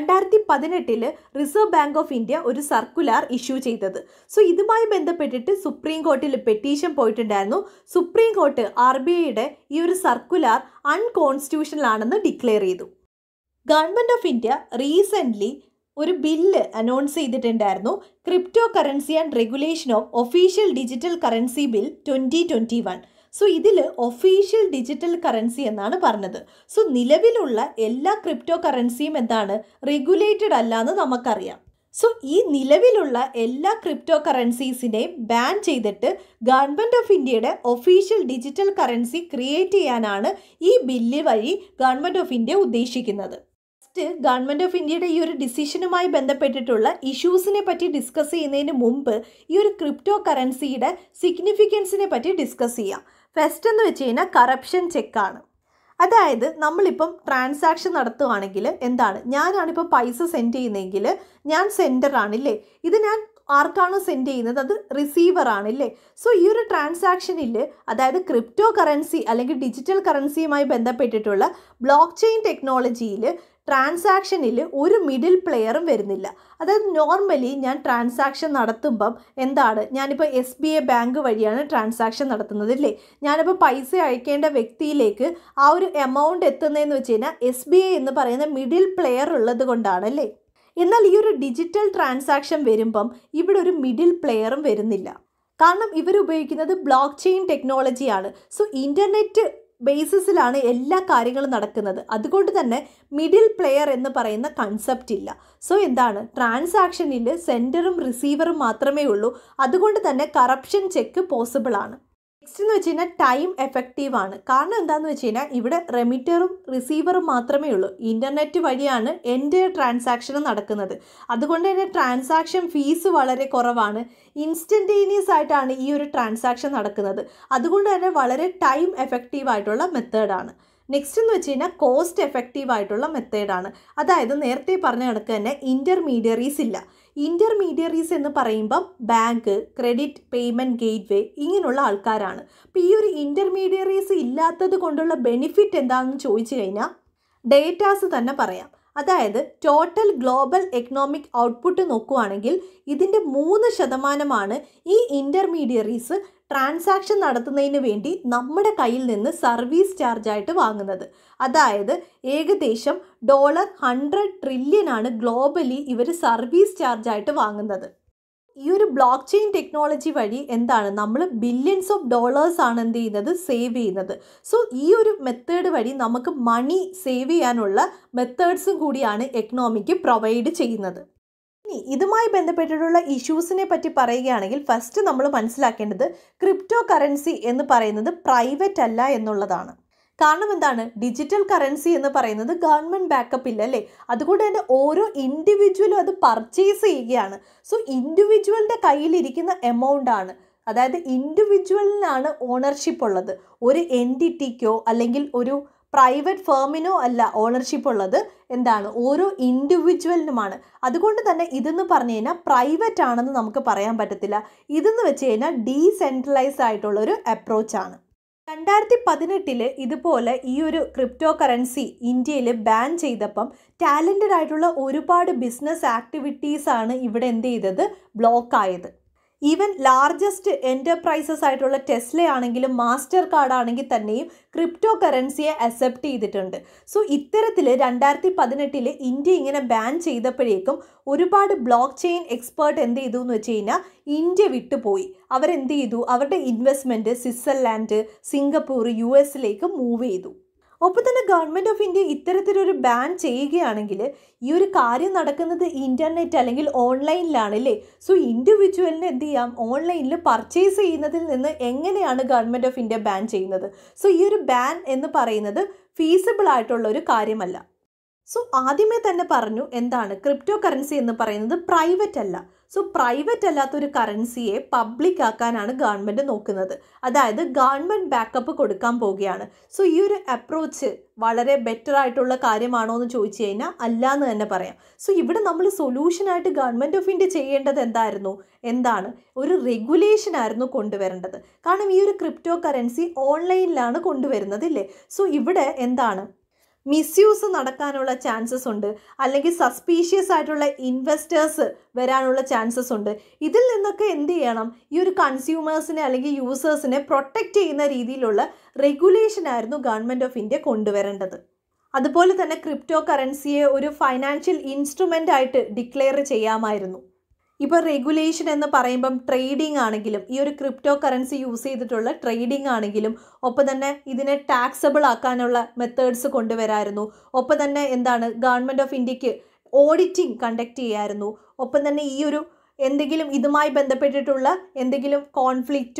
2018 റിസർവ് ബാങ്ക് ഓഫ് ഇന്ത്യ ഒരു സർക്കുലർ ഇഷ്യൂ ചെയ്തത്. സോ ഇതുമായി ബന്ധപ്പെട്ടിട്ട് സുപ്രീം കോർട്ടിൽ പെറ്റീഷൻ പോയിട്ടുണ്ടായിരുന്നു. സുപ്രീം കോർട്ട് RBIയുടെ ഈ ഒരു സർക്കുലർ അൺകോൺസ്റ്റിറ്റ്യൂഷണൽ ആണെന്ന് ഡിക്ലെയർ ചെയ്തു. ഗവൺമെൻറ് ഓഫ് ഇന്ത്യ റീസെൻ്റ്ലി ഒരു ബില്ല് അനൗൺസ് ചെയ്തിട്ടുണ്ടായിരുന്നു, crypto currency and regulation of official digital currency bill 2021. So ഇതിൽ ഒഫീഷ്യൽ ഡിജിറ്റൽ കറൻസി എന്നാണ് പറഞ്ഞത്. സോ നിലവിലുള്ള എല്ലാ ക്രിപ്റ്റോ കറൻസിയും റെഗുലേറ്റഡ് അല്ല എന്ന് നമുക്കറിയാം. സോ ഈ നിലവിലുള്ള എല്ലാ ക്രിപ്റ്റോ കറൻസീസിനെയും ബാൻ ചെയ്തിട്ട് ഗവൺമെൻറ് ഓഫ് ഇന്ത്യയുടെ ഒഫീഷ്യൽ ഡിജിറ്റൽ കറൻസി ക്രിയേറ്റ് ചെയ്യാനാണ് ഈ ബില്ല് വഴി ഗവൺമെൻറ് ഓഫ് ഇന്ത്യ ഉദ്ദേശിക്കുന്നത്. ഫസ്റ്റ് ഗവൺമെൻറ് ഓഫ് ഇന്ത്യയുടെ ഈ ഒരു ഡിസിഷനുമായി ബന്ധപ്പെട്ടിട്ടുള്ള ഇഷ്യൂസിനെ പറ്റി ഡിസ്കസ് ചെയ്യുന്നതിന് മുമ്പ് ഈ ഒരു ക്രിപ്റ്റോ കറൻസിയുടെ സിഗ്നിഫിക്കൻസിനെ പറ്റി ഡിസ്കസ് ചെയ്യാം. ഫസ്റ്റ് എന്ന് വെച്ച് കഴിഞ്ഞാൽ കറപ്ഷൻ ചെക്കാണ്. അതായത് നമ്മളിപ്പം ട്രാൻസാക്ഷൻ നടത്തുകയാണെങ്കിൽ എന്താണ്, ഞാനാണിപ്പോൾ പൈസ സെൻഡ് ചെയ്യുന്നതെങ്കിൽ ഞാൻ സെൻഡറാണില്ലേ, ഇത് ഞാൻ ആർക്കാണോ സെൻഡ് ചെയ്യുന്നത് അത് റിസീവർ ആണില്ലേ. സോ ഈ ഒരു ട്രാൻസാക്ഷനിൽ, അതായത് ക്രിപ്റ്റോ കറൻസി അല്ലെങ്കിൽ ഡിജിറ്റൽ കറൻസിയുമായി ബന്ധപ്പെട്ടിട്ടുള്ള ബ്ലോക്ക് ചെയിൻ ടെക്നോളജിയിൽ ട്രാൻസാക്ഷനിൽ ഒരു മിഡിൽ പ്ലെയറും വരുന്നില്ല. അതായത് നോർമലി ഞാൻ ട്രാൻസാക്ഷൻ നടത്തുമ്പം എന്താണ്, ഞാനിപ്പോൾ SBI ബാങ്ക് വഴിയാണ് ട്രാൻസാക്ഷൻ നടത്തുന്നത് അല്ലേ, ഞാനിപ്പോൾ പൈസ അയക്കേണ്ട വ്യക്തിയിലേക്ക് ആ ഒരു എമൗണ്ട് എത്തുന്നതെന്ന് വെച്ച് കഴിഞ്ഞാൽ SBI എന്ന് പറയുന്ന മിഡിൽ പ്ലെയർ ഉള്ളത് കൊണ്ടാണ് അല്ലേ. എന്നാൽ ഈ ഒരു ഡിജിറ്റൽ ട്രാൻസാക്ഷൻ വരുമ്പം ഇവിടെ ഒരു മിഡിൽ പ്ലെയറും വരുന്നില്ല. കാരണം ഇവർ ഉപയോഗിക്കുന്നത് ബ്ലോക്ക് ചെയിൻ ടെക്നോളജിയാണ്. സോ ഇൻ്റർനെറ്റ് ബേസിസിലാണ് എല്ലാ കാര്യങ്ങളും നടക്കുന്നത്. അതുകൊണ്ട് തന്നെ മിഡിൽ പ്ലെയർ എന്ന് പറയുന്ന കൺസെപ്റ്റ് ഇല്ല. സോ എന്താണ്, ട്രാൻസാക്ഷനിൽ സെൻഡറും റിസീവറും മാത്രമേ ഉള്ളൂ. അതുകൊണ്ട് തന്നെ കറപ്ഷൻ ചെക്ക് പോസിബിൾ ആണ്. നെക്സ്റ്റ് എന്ന് വെച്ച് കഴിഞ്ഞാൽ ടൈം എഫക്റ്റീവ് ആണ്. കാരണം എന്താണെന്ന് വെച്ച് കഴിഞ്ഞാൽ ഇവിടെ റെമിറ്ററും റിസീവറും മാത്രമേ ഉള്ളൂ. ഇൻ്റർനെറ്റ് വഴിയാണ് എൻ്റെ ട്രാൻസാക്ഷനും നടക്കുന്നത്. അതുകൊണ്ട് തന്നെ ട്രാൻസാക്ഷൻ ഫീസ് വളരെ കുറവാണ്. ഇൻസ്റ്റൻറ്റേനിയസ് ആയിട്ടാണ് ഈ ഒരു ട്രാൻസാക്ഷൻ നടക്കുന്നത്. അതുകൊണ്ട് തന്നെ വളരെ ടൈം എഫക്റ്റീവ് ആയിട്ടുള്ള മെത്തേഡാണ്. നെക്സ്റ്റ് എന്ന് വെച്ച് കഴിഞ്ഞാൽ കോസ്റ്റ് എഫക്റ്റീവ് ആയിട്ടുള്ള മെത്തേഡാണ്. അതായത് നേരത്തെ പറഞ്ഞ കണക്ക് തന്നെ ഇൻ്റർമീഡിയറീസ് ഇല്ല. ഇൻ്റർമീഡിയറീസ് എന്ന് പറയുമ്പം ബാങ്ക്, ക്രെഡിറ്റ്, പേയ്മെൻറ്റ് ഗേറ്റ്വേ ഇങ്ങനെയുള്ള ആൾക്കാരാണ്. അപ്പോൾ ഈ ഒരു ഇൻ്റർമീഡിയറീസ് ഇല്ലാത്തത് കൊണ്ടുള്ള ബെനിഫിറ്റ് എന്താണെന്ന് ചോദിച്ചു കഴിഞ്ഞാൽ ഡേറ്റാസ് തന്നെ പറയാം. അതായത് ടോട്ടൽ ഗ്ലോബൽ എക്കണോമിക് ഔട്ട്പുട്ട് നോക്കുകയാണെങ്കിൽ ഇതിൻ്റെ 3% ഈ ഇൻ്റർമീഡിയറീസ് ട്രാൻസാക്ഷൻ നടത്തുന്നതിന് വേണ്ടി നമ്മുടെ കയ്യിൽ നിന്ന് സർവീസ് ചാർജായിട്ട് വാങ്ങുന്നത്. അതായത് ഏകദേശം $100 ട്രില്യൺ ഗ്ലോബലി ഇവർ സർവീസ് ചാർജായിട്ട് വാങ്ങുന്നത്. ഈ ഒരു ബ്ലോക്ക് ചെയിൻ ടെക്നോളജി വഴി എന്താണ്, നമ്മൾ ബില്യൺസ് ഓഫ് ഡോളേഴ്സ് ആണ് എന്ത് ചെയ്യുന്നത്, സേവ് ചെയ്യുന്നത്. സോ ഈ ഒരു മെത്തേഡ് വഴി നമുക്ക് മണി സേവ് ചെയ്യാനുള്ള മെത്തേഡ്സും കൂടിയാണ് എക്കണോമിക്ക് പ്രൊവൈഡ് ചെയ്യുന്നത്. ഇനി ഇതുമായി ബന്ധപ്പെട്ടിട്ടുള്ള ഇഷ്യൂസിനെ പറ്റി പറയുകയാണെങ്കിൽ ഫസ്റ്റ് നമ്മൾ മനസ്സിലാക്കേണ്ടത് ക്രിപ്റ്റോ കറൻസി എന്ന് പറയുന്നത് പ്രൈവറ്റ് അല്ല എന്നുള്ളതാണ്. കാരണം എന്താണ്, ഡിജിറ്റൽ കറൻസി എന്ന് പറയുന്നത് ഗവൺമെൻറ് ബാക്കപ്പ് ഇല്ല അല്ലേ. അതുകൊണ്ട് തന്നെ ഓരോ ഇൻഡിവിജ്വലും അത് പർച്ചേസ് ചെയ്യുകയാണ്. സോ ഇൻഡിവിജ്വലിൻ്റെ കയ്യിലിരിക്കുന്ന എമൗണ്ട് ആണ്, അതായത് ഇൻഡിവിജ്വലിനാണ് ഓണർഷിപ്പ് ഉള്ളത്. ഒരു എൻറ്റിറ്റിക്കോ അല്ലെങ്കിൽ ഒരു പ്രൈവറ്റ് ഫേമിനോ അല്ല ഓണർഷിപ്പ് ഉള്ളത്. എന്താണ്, ഓരോ ഇൻഡിവിജ്വലിനുമാണ്. അതുകൊണ്ട് തന്നെ ഇതെന്ന് പറഞ്ഞു കഴിഞ്ഞാൽ പ്രൈവറ്റ് ആണെന്ന് നമുക്ക് പറയാൻ പറ്റത്തില്ല. ഇതെന്ന് വെച്ച് കഴിഞ്ഞാൽ ഡീസെൻട്രലൈസ് ആയിട്ടുള്ളൊരു അപ്രോച്ചാണ്. 2018 ഇതുപോലെ ഈ ഒരു ക്രിപ്റ്റോ കറൻസി ഇന്ത്യയിൽ ബാൻ ചെയ്തപ്പം ടാലൻറ്റഡ് ആയിട്ടുള്ള ഒരുപാട് ബിസിനസ് ആക്ടിവിറ്റീസാണ് ഇവിടെ എന്ത് ചെയ്തത്, ബ്ലോക്ക് ആയത്. ഈവൻ ലാർജസ്റ്റ് എൻ്റർപ്രൈസസ് ആയിട്ടുള്ള ടെസ്ല ആണെങ്കിലും മാസ്റ്റർ കാർഡ് ആണെങ്കിൽ തന്നെയും ക്രിപ്റ്റോ കറൻസിയെ അക്സെപ്റ്റ് ചെയ്തിട്ടുണ്ട്. സോ ഇത്തരത്തിൽ 2018 ഇന്ത്യ ഇങ്ങനെ ബാൻ ചെയ്തപ്പോഴേക്കും ഒരുപാട് ബ്ലോക്ക് ചെയിൻ എക്സ്പേർട്ട് എന്ത് ചെയ്തു എന്ന് വെച്ച് കഴിഞ്ഞാൽ ഇന്ത്യ വിട്ടുപോയി. അവരെന്ത് ചെയ്തു, അവരുടെ investment Switzerland, Singapore, US move ചെയ്തു. ഒപ്പം തന്നെ ഗവൺമെൻറ് ഓഫ് ഇന്ത്യ ഇത്തരത്തിലൊരു ബാൻ ചെയ്യുകയാണെങ്കിൽ ഈ ഒരു കാര്യം നടക്കുന്നത് ഇൻ്റർനെറ്റ് അല്ലെങ്കിൽ ഓൺലൈനിലാണ് അല്ലേ. സോ ഇൻഡിവിജ്വലിന് എന്ത് ചെയ്യാം, ഓൺലൈനിൽ പർച്ചേസ് ചെയ്യുന്നതിൽ നിന്ന് എങ്ങനെയാണ് ഗവൺമെൻറ് ഓഫ് ഇന്ത്യ ബാൻ ചെയ്യുന്നത്. സോ ഈ ഒരു ബാൻ എന്ന് പറയുന്നത് ഫീസിബിൾ ആയിട്ടുള്ള ഒരു കാര്യമല്ല. സോ ആദ്യമേ തന്നെ പറഞ്ഞു എന്താണ്, ക്രിപ്റ്റോ കറൻസി എന്ന് പറയുന്നത് പ്രൈവറ്റ് അല്ല. സോ പ്രൈവറ്റ് അല്ലാത്തൊരു കറൻസിയെ പബ്ലിക് ആക്കാനാണ് ഗവൺമെൻറ് നോക്കുന്നത്. അതായത് ഗവൺമെൻറ് ബാക്കപ്പ് കൊടുക്കാൻ പോവുകയാണ്. സോ ഈ ഒരു അപ്രോച്ച് വളരെ ബെറ്റർ ആയിട്ടുള്ള കാര്യമാണോ എന്ന് ചോദിച്ചു കഴിഞ്ഞാൽ അല്ല എന്ന് തന്നെ പറയാം. സോ ഇവിടെ നമ്മൾ സൊല്യൂഷനായിട്ട് ഗവൺമെൻറ് ഓഫ് ഇന്ത്യ ചെയ്യേണ്ടത് എന്താണ്, ഒരു റെഗുലേഷൻ ആയിരുന്നു കൊണ്ടുവരേണ്ടത്. കാരണം ഈ ഒരു ക്രിപ്റ്റോ കറൻസി ഓൺലൈനിലാണ് കൊണ്ടുവരുന്നത് ഇല്ലേ. സോ ഇവിടെ എന്താണ്, മിസ്യൂസ് നടക്കാനുള്ള ചാൻസസ് ഉണ്ട്, അല്ലെങ്കിൽ സസ്പീഷ്യസ് ആയിട്ടുള്ള ഇൻവെസ്റ്റേഴ്സ് വരാനുള്ള ചാൻസസ് ഉണ്ട്. ഇതിൽ നിന്നൊക്കെ എന്ത് ചെയ്യണം, ഈ ഒരു കൺസ്യൂമേഴ്സിനെ അല്ലെങ്കിൽ യൂസേഴ്സിനെ പ്രൊട്ടക്റ്റ് ചെയ്യുന്ന രീതിയിലുള്ള റെഗുലേഷൻ ആയിരുന്നു ഗവൺമെൻറ് ഓഫ് ഇന്ത്യ കൊണ്ടുവരേണ്ടത്. അതുപോലെ തന്നെ ക്രിപ്റ്റോ കറൻസിയെ ഒരു ഫൈനാൻഷ്യൽ ഇൻസ്ട്രുമെൻ്റ് ആയിട്ട് ഡിക്ലെയർ ചെയ്യാമായിരുന്നു. ഇപ്പോൾ റെഗുലേഷൻ എന്ന് പറയുമ്പം ട്രേഡിംഗ് ആണെങ്കിലും ഈ ഒരു ക്രിപ്റ്റോ കറൻസി യൂസ് ചെയ്തിട്ടുള്ള ട്രേഡിംഗ് ആണെങ്കിലും ഒപ്പം തന്നെ ഇതിനെ ടാക്സബിൾ ആക്കാനുള്ള മെത്തേഡ്സ് കൊണ്ടുവരായിരുന്നു. ഒപ്പം തന്നെ എന്താണ്, ഗവൺമെൻറ് ഓഫ് ഇന്ത്യക്ക് ഓഡിറ്റിംഗ് കണ്ടക്ട് ചെയ്യായിരുന്നു. ഒപ്പം തന്നെ ഈ ഒരു എന്തെങ്കിലും ഇതുമായി ബന്ധപ്പെട്ടിട്ടുള്ള എന്തെങ്കിലും കോൺഫ്ലിക്റ്റോ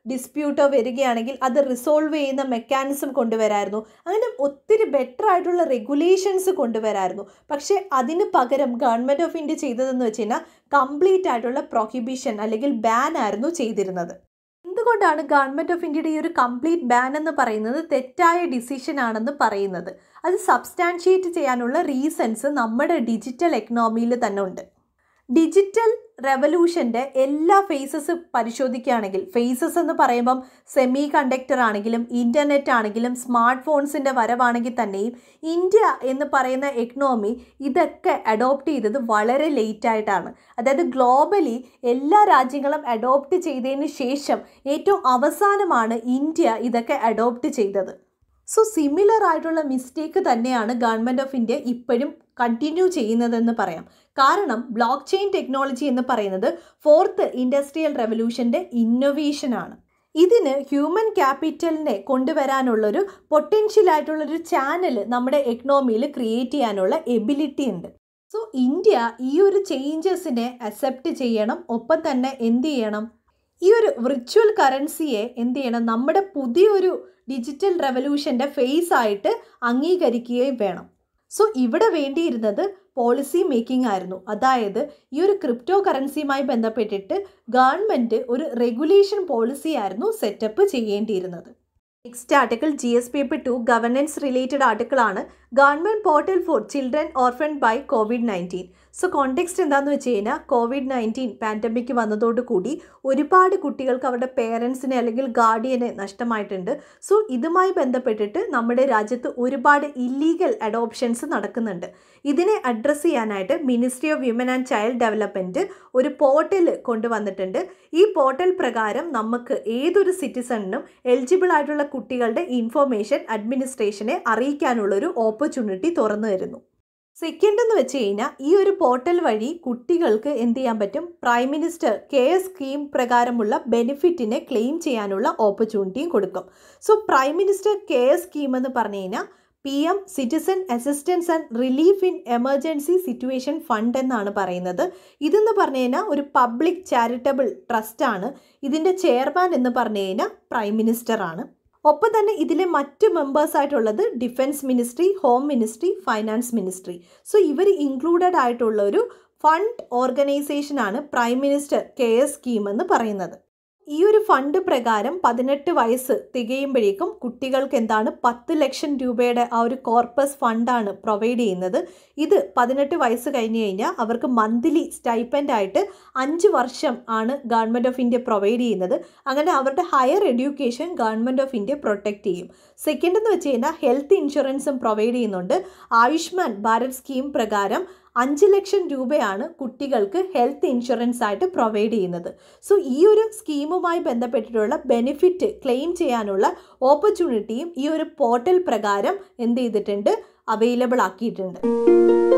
ഡിസ്പ്യൂട്ടോ വരികയാണെങ്കിൽ അത് റിസോൾവ് ചെയ്യുന്ന മെക്കാനിസം കൊണ്ടുവരായിരുന്നു. അങ്ങനെ ഒത്തിരി ബെറ്റർ ആയിട്ടുള്ള റെഗുലേഷൻസ് കൊണ്ടുവരായിരുന്നു. പക്ഷേ അതിന് പകരം ഗവൺമെൻറ് ഓഫ് ഇന്ത്യ ചെയ്തതെന്ന് വെച്ച് കഴിഞ്ഞാൽ കംപ്ലീറ്റ് ആയിട്ടുള്ള പ്രൊഹിബിഷൻ അല്ലെങ്കിൽ ബാൻ ആയിരുന്നു ചെയ്തിരുന്നത്. എന്തുകൊണ്ടാണ് ഗവൺമെൻറ് ഓഫ് ഇന്ത്യയുടെ ഈ ഒരു കംപ്ലീറ്റ് ബാൻ എന്ന് പറയുന്നത് തെറ്റായ ഡിസിഷൻ ആണെന്ന് പറയുന്നത്? അത് സബ്സ്റ്റാൻഷിയേറ്റ് ചെയ്യാനുള്ള റീസൺസ് നമ്മുടെ ഡിജിറ്റൽ എക്കണോമിയിൽ തന്നെ ഉണ്ട്. ഡിജിറ്റൽ റെവല്യൂഷൻ്റെ എല്ലാ ഫേസസ് പരിശോധിക്കുകയാണെങ്കിൽ, ഫേസസ് എന്ന് പറയുമ്പം സെമി കണ്ടക്ടർ ആണെങ്കിലും ഇൻ്റർനെറ്റ് ആണെങ്കിലും സ്മാർട്ട് ഫോൺസിൻ്റെ വരവാണെങ്കിൽ തന്നെയും ഇന്ത്യ എന്ന് പറയുന്ന എക്കണോമി ഇതൊക്കെ അഡോപ്റ്റ് ചെയ്തത് വളരെ ലേറ്റായിട്ടാണ്. അതായത് ഗ്ലോബലി എല്ലാ രാജ്യങ്ങളും അഡോപ്റ്റ് ചെയ്തതിന് ശേഷം ഏറ്റവും അവസാനമാണ് ഇന്ത്യ ഇതൊക്കെ അഡോപ്റ്റ് ചെയ്തത്. സോ സിമിലർ ആയിട്ടുള്ള മിസ്റ്റേക്ക് തന്നെയാണ് ഗവൺമെൻറ് ഓഫ് ഇന്ത്യ ഇപ്പോഴും കണ്ടിന്യൂ ചെയ്യുന്നതെന്ന് പറയാം. കാരണം ബ്ലോക്ക് ചെയിൻ ടെക്നോളജി എന്ന് പറയുന്നത് 4th ഇൻഡസ്ട്രിയൽ റെവല്യൂഷൻ്റെ ഇന്നൊവേഷനാണ്. ഇതിന് ഹ്യൂമൻ ക്യാപിറ്റലിനെ കൊണ്ടുവരാനുള്ളൊരു പൊട്ടൻഷ്യലായിട്ടുള്ളൊരു ചാനൽ നമ്മുടെ എക്കണോമിയിൽ ക്രിയേറ്റ് ചെയ്യാനുള്ള എബിലിറ്റി ഉണ്ട്. സോ ഇന്ത്യ ഈ ഒരു ചേഞ്ചസിനെ അക്സെപ്റ്റ് ചെയ്യണം. ഒപ്പം തന്നെ എന്ത് ചെയ്യണം, ഈ ഒരു വിർച്വൽ കറൻസിയെ എന്ത് ചെയ്യണം, നമ്മുടെ പുതിയൊരു ഡിജിറ്റൽ റെവല്യൂഷൻ്റെ ഫേസ് ആയിട്ട് അംഗീകരിക്കുകയും വേണം. സോ ഇവിടെ വേണ്ടിയിരുന്നത് പോളിസി മേക്കിംഗ് ആയിരുന്നു. അതായത് ഈ ഒരു ക്രിപ്റ്റോ കറൻസിയുമായി ബന്ധപ്പെട്ടിട്ട് ഗവൺമെൻറ് ഒരു റെഗുലേഷൻ പോളിസി ആയിരുന്നു സെറ്റപ്പ് ചെയ്യേണ്ടിയിരുന്നത്. Next article GS paper 2 governance related ആർട്ടിക്കിളാണ്. Government portal for children orphaned by COVID-19. So context എന്താണെന്ന് വെച്ച് കഴിഞ്ഞാൽ COVID-19 പാൻഡമിക് വന്നതോടുകൂടി ഒരുപാട് കുട്ടികൾക്ക് അവരുടെ പേരൻസിനെ അല്ലെങ്കിൽ ഗാർഡിയനെ നഷ്ടമായിട്ടുണ്ട്. സോ ഇതുമായി ബന്ധപ്പെട്ടിട്ട് നമ്മുടെ രാജ്യത്ത് ഒരുപാട് ഇല്ലീഗൽ അഡോപ്ഷൻസ് നടക്കുന്നുണ്ട്. ഇതിനെ അഡ്രസ്സ് ചെയ്യാനായിട്ട് ministry of women and child development ഒരു പോർട്ടൽ കൊണ്ടുവന്നിട്ടുണ്ട്. ഈ പോർട്ടൽ പ്രകാരം നമുക്ക് ഏതൊരു സിറ്റിസണിനും എലിജിബിൾ ആയിട്ടുള്ള കുട്ടികളുടെ ഇൻഫോർമേഷൻ അഡ്മിനിസ്ട്രേഷനെ അറിയിക്കാനുള്ളൊരു ഓപ്പർച്യൂണിറ്റി തുറന്നു തരുന്നു. സെക്കൻഡ് എന്ന് വെച്ച് കഴിഞ്ഞാൽ ഈ ഒരു പോർട്ടൽ വഴി കുട്ടികൾക്ക് എന്ത് ചെയ്യാൻ പറ്റും, പ്രൈം മിനിസ്റ്റർ കെയർ സ്കീം പ്രകാരമുള്ള ബെനിഫിറ്റിനെ ക്ലെയിം ചെയ്യാനുള്ള ഓപ്പർച്യൂണിറ്റിയും കൊടുക്കും. So prime minister care scheme എന്ന് പറഞ്ഞു കഴിഞ്ഞാൽ PM citizen assistance and relief in emergency situation fund എന്നാണ് പറയുന്നത്. ഇതെന്ന് പറഞ്ഞു കഴിഞ്ഞാൽ ഒരു പബ്ലിക് ചാരിറ്റബിൾ ട്രസ്റ്റാണ്. ഇതിൻ്റെ ചെയർമാൻ എന്ന് പറഞ്ഞു കഴിഞ്ഞാൽ പ്രൈം മിനിസ്റ്ററാണ്. ഒപ്പം തന്നെ ഇതിലെ മറ്റ് മെമ്പേഴ്സായിട്ടുള്ളത് defence ministry, home ministry, finance ministry. So ഇവർ ഇൻക്ലൂഡഡ് ആയിട്ടുള്ള ഒരു ഫണ്ട് ഓർഗനൈസേഷനാണ് പ്രൈം മിനിസ്റ്റർ കെയർ സ്കീം എന്ന് പറയുന്നത്. ഈ ഒരു ഫണ്ട് പ്രകാരം 18 വയസ്സ് തികയുമ്പോഴേക്കും കുട്ടികൾക്ക് എന്താണ് 10 ലക്ഷം രൂപയുടെ ആ ഒരു കോർപ്പസ് ഫണ്ടാണ് പ്രൊവൈഡ് ചെയ്യുന്നത്. ഇത് 18 വയസ്സ് കഴിഞ്ഞ് കഴിഞ്ഞാൽ അവർക്ക് മന്ത്ലി സ്റ്റൈപ്പൻഡ് ആയിട്ട് 5 വർഷം ആണ് ഗവൺമെൻറ് ഓഫ് ഇന്ത്യ പ്രൊവൈഡ് ചെയ്യുന്നത്. അങ്ങനെ അവരുടെ higher education government of India protect ചെയ്യും. സെക്കൻഡ് എന്ന് വെച്ച് കഴിഞ്ഞാൽ ഹെൽത്ത് ഇൻഷുറൻസും പ്രൊവൈഡ് ചെയ്യുന്നുണ്ട്. ആയുഷ്മാൻ ഭാരത് സ്കീം പ്രകാരം 5 ലക്ഷം രൂപയാണ് കുട്ടികൾക്ക് ഹെൽത്ത് ഇൻഷുറൻസ് ആയിട്ട് പ്രൊവൈഡ് ചെയ്യുന്നത്. സോ ഈ ഒരു സ്കീമുമായി ബന്ധപ്പെട്ടിട്ടുള്ള ബെനിഫിറ്റ് ക്ലെയിം ചെയ്യാനുള്ള ഓപ്പർച്യൂണിറ്റിയും ഈ ഒരു പോർട്ടൽ പ്രകാരം എന്ത് ചെയ്തിട്ടുണ്ട്, അവൈലബിൾ ആക്കിയിട്ടുണ്ട്.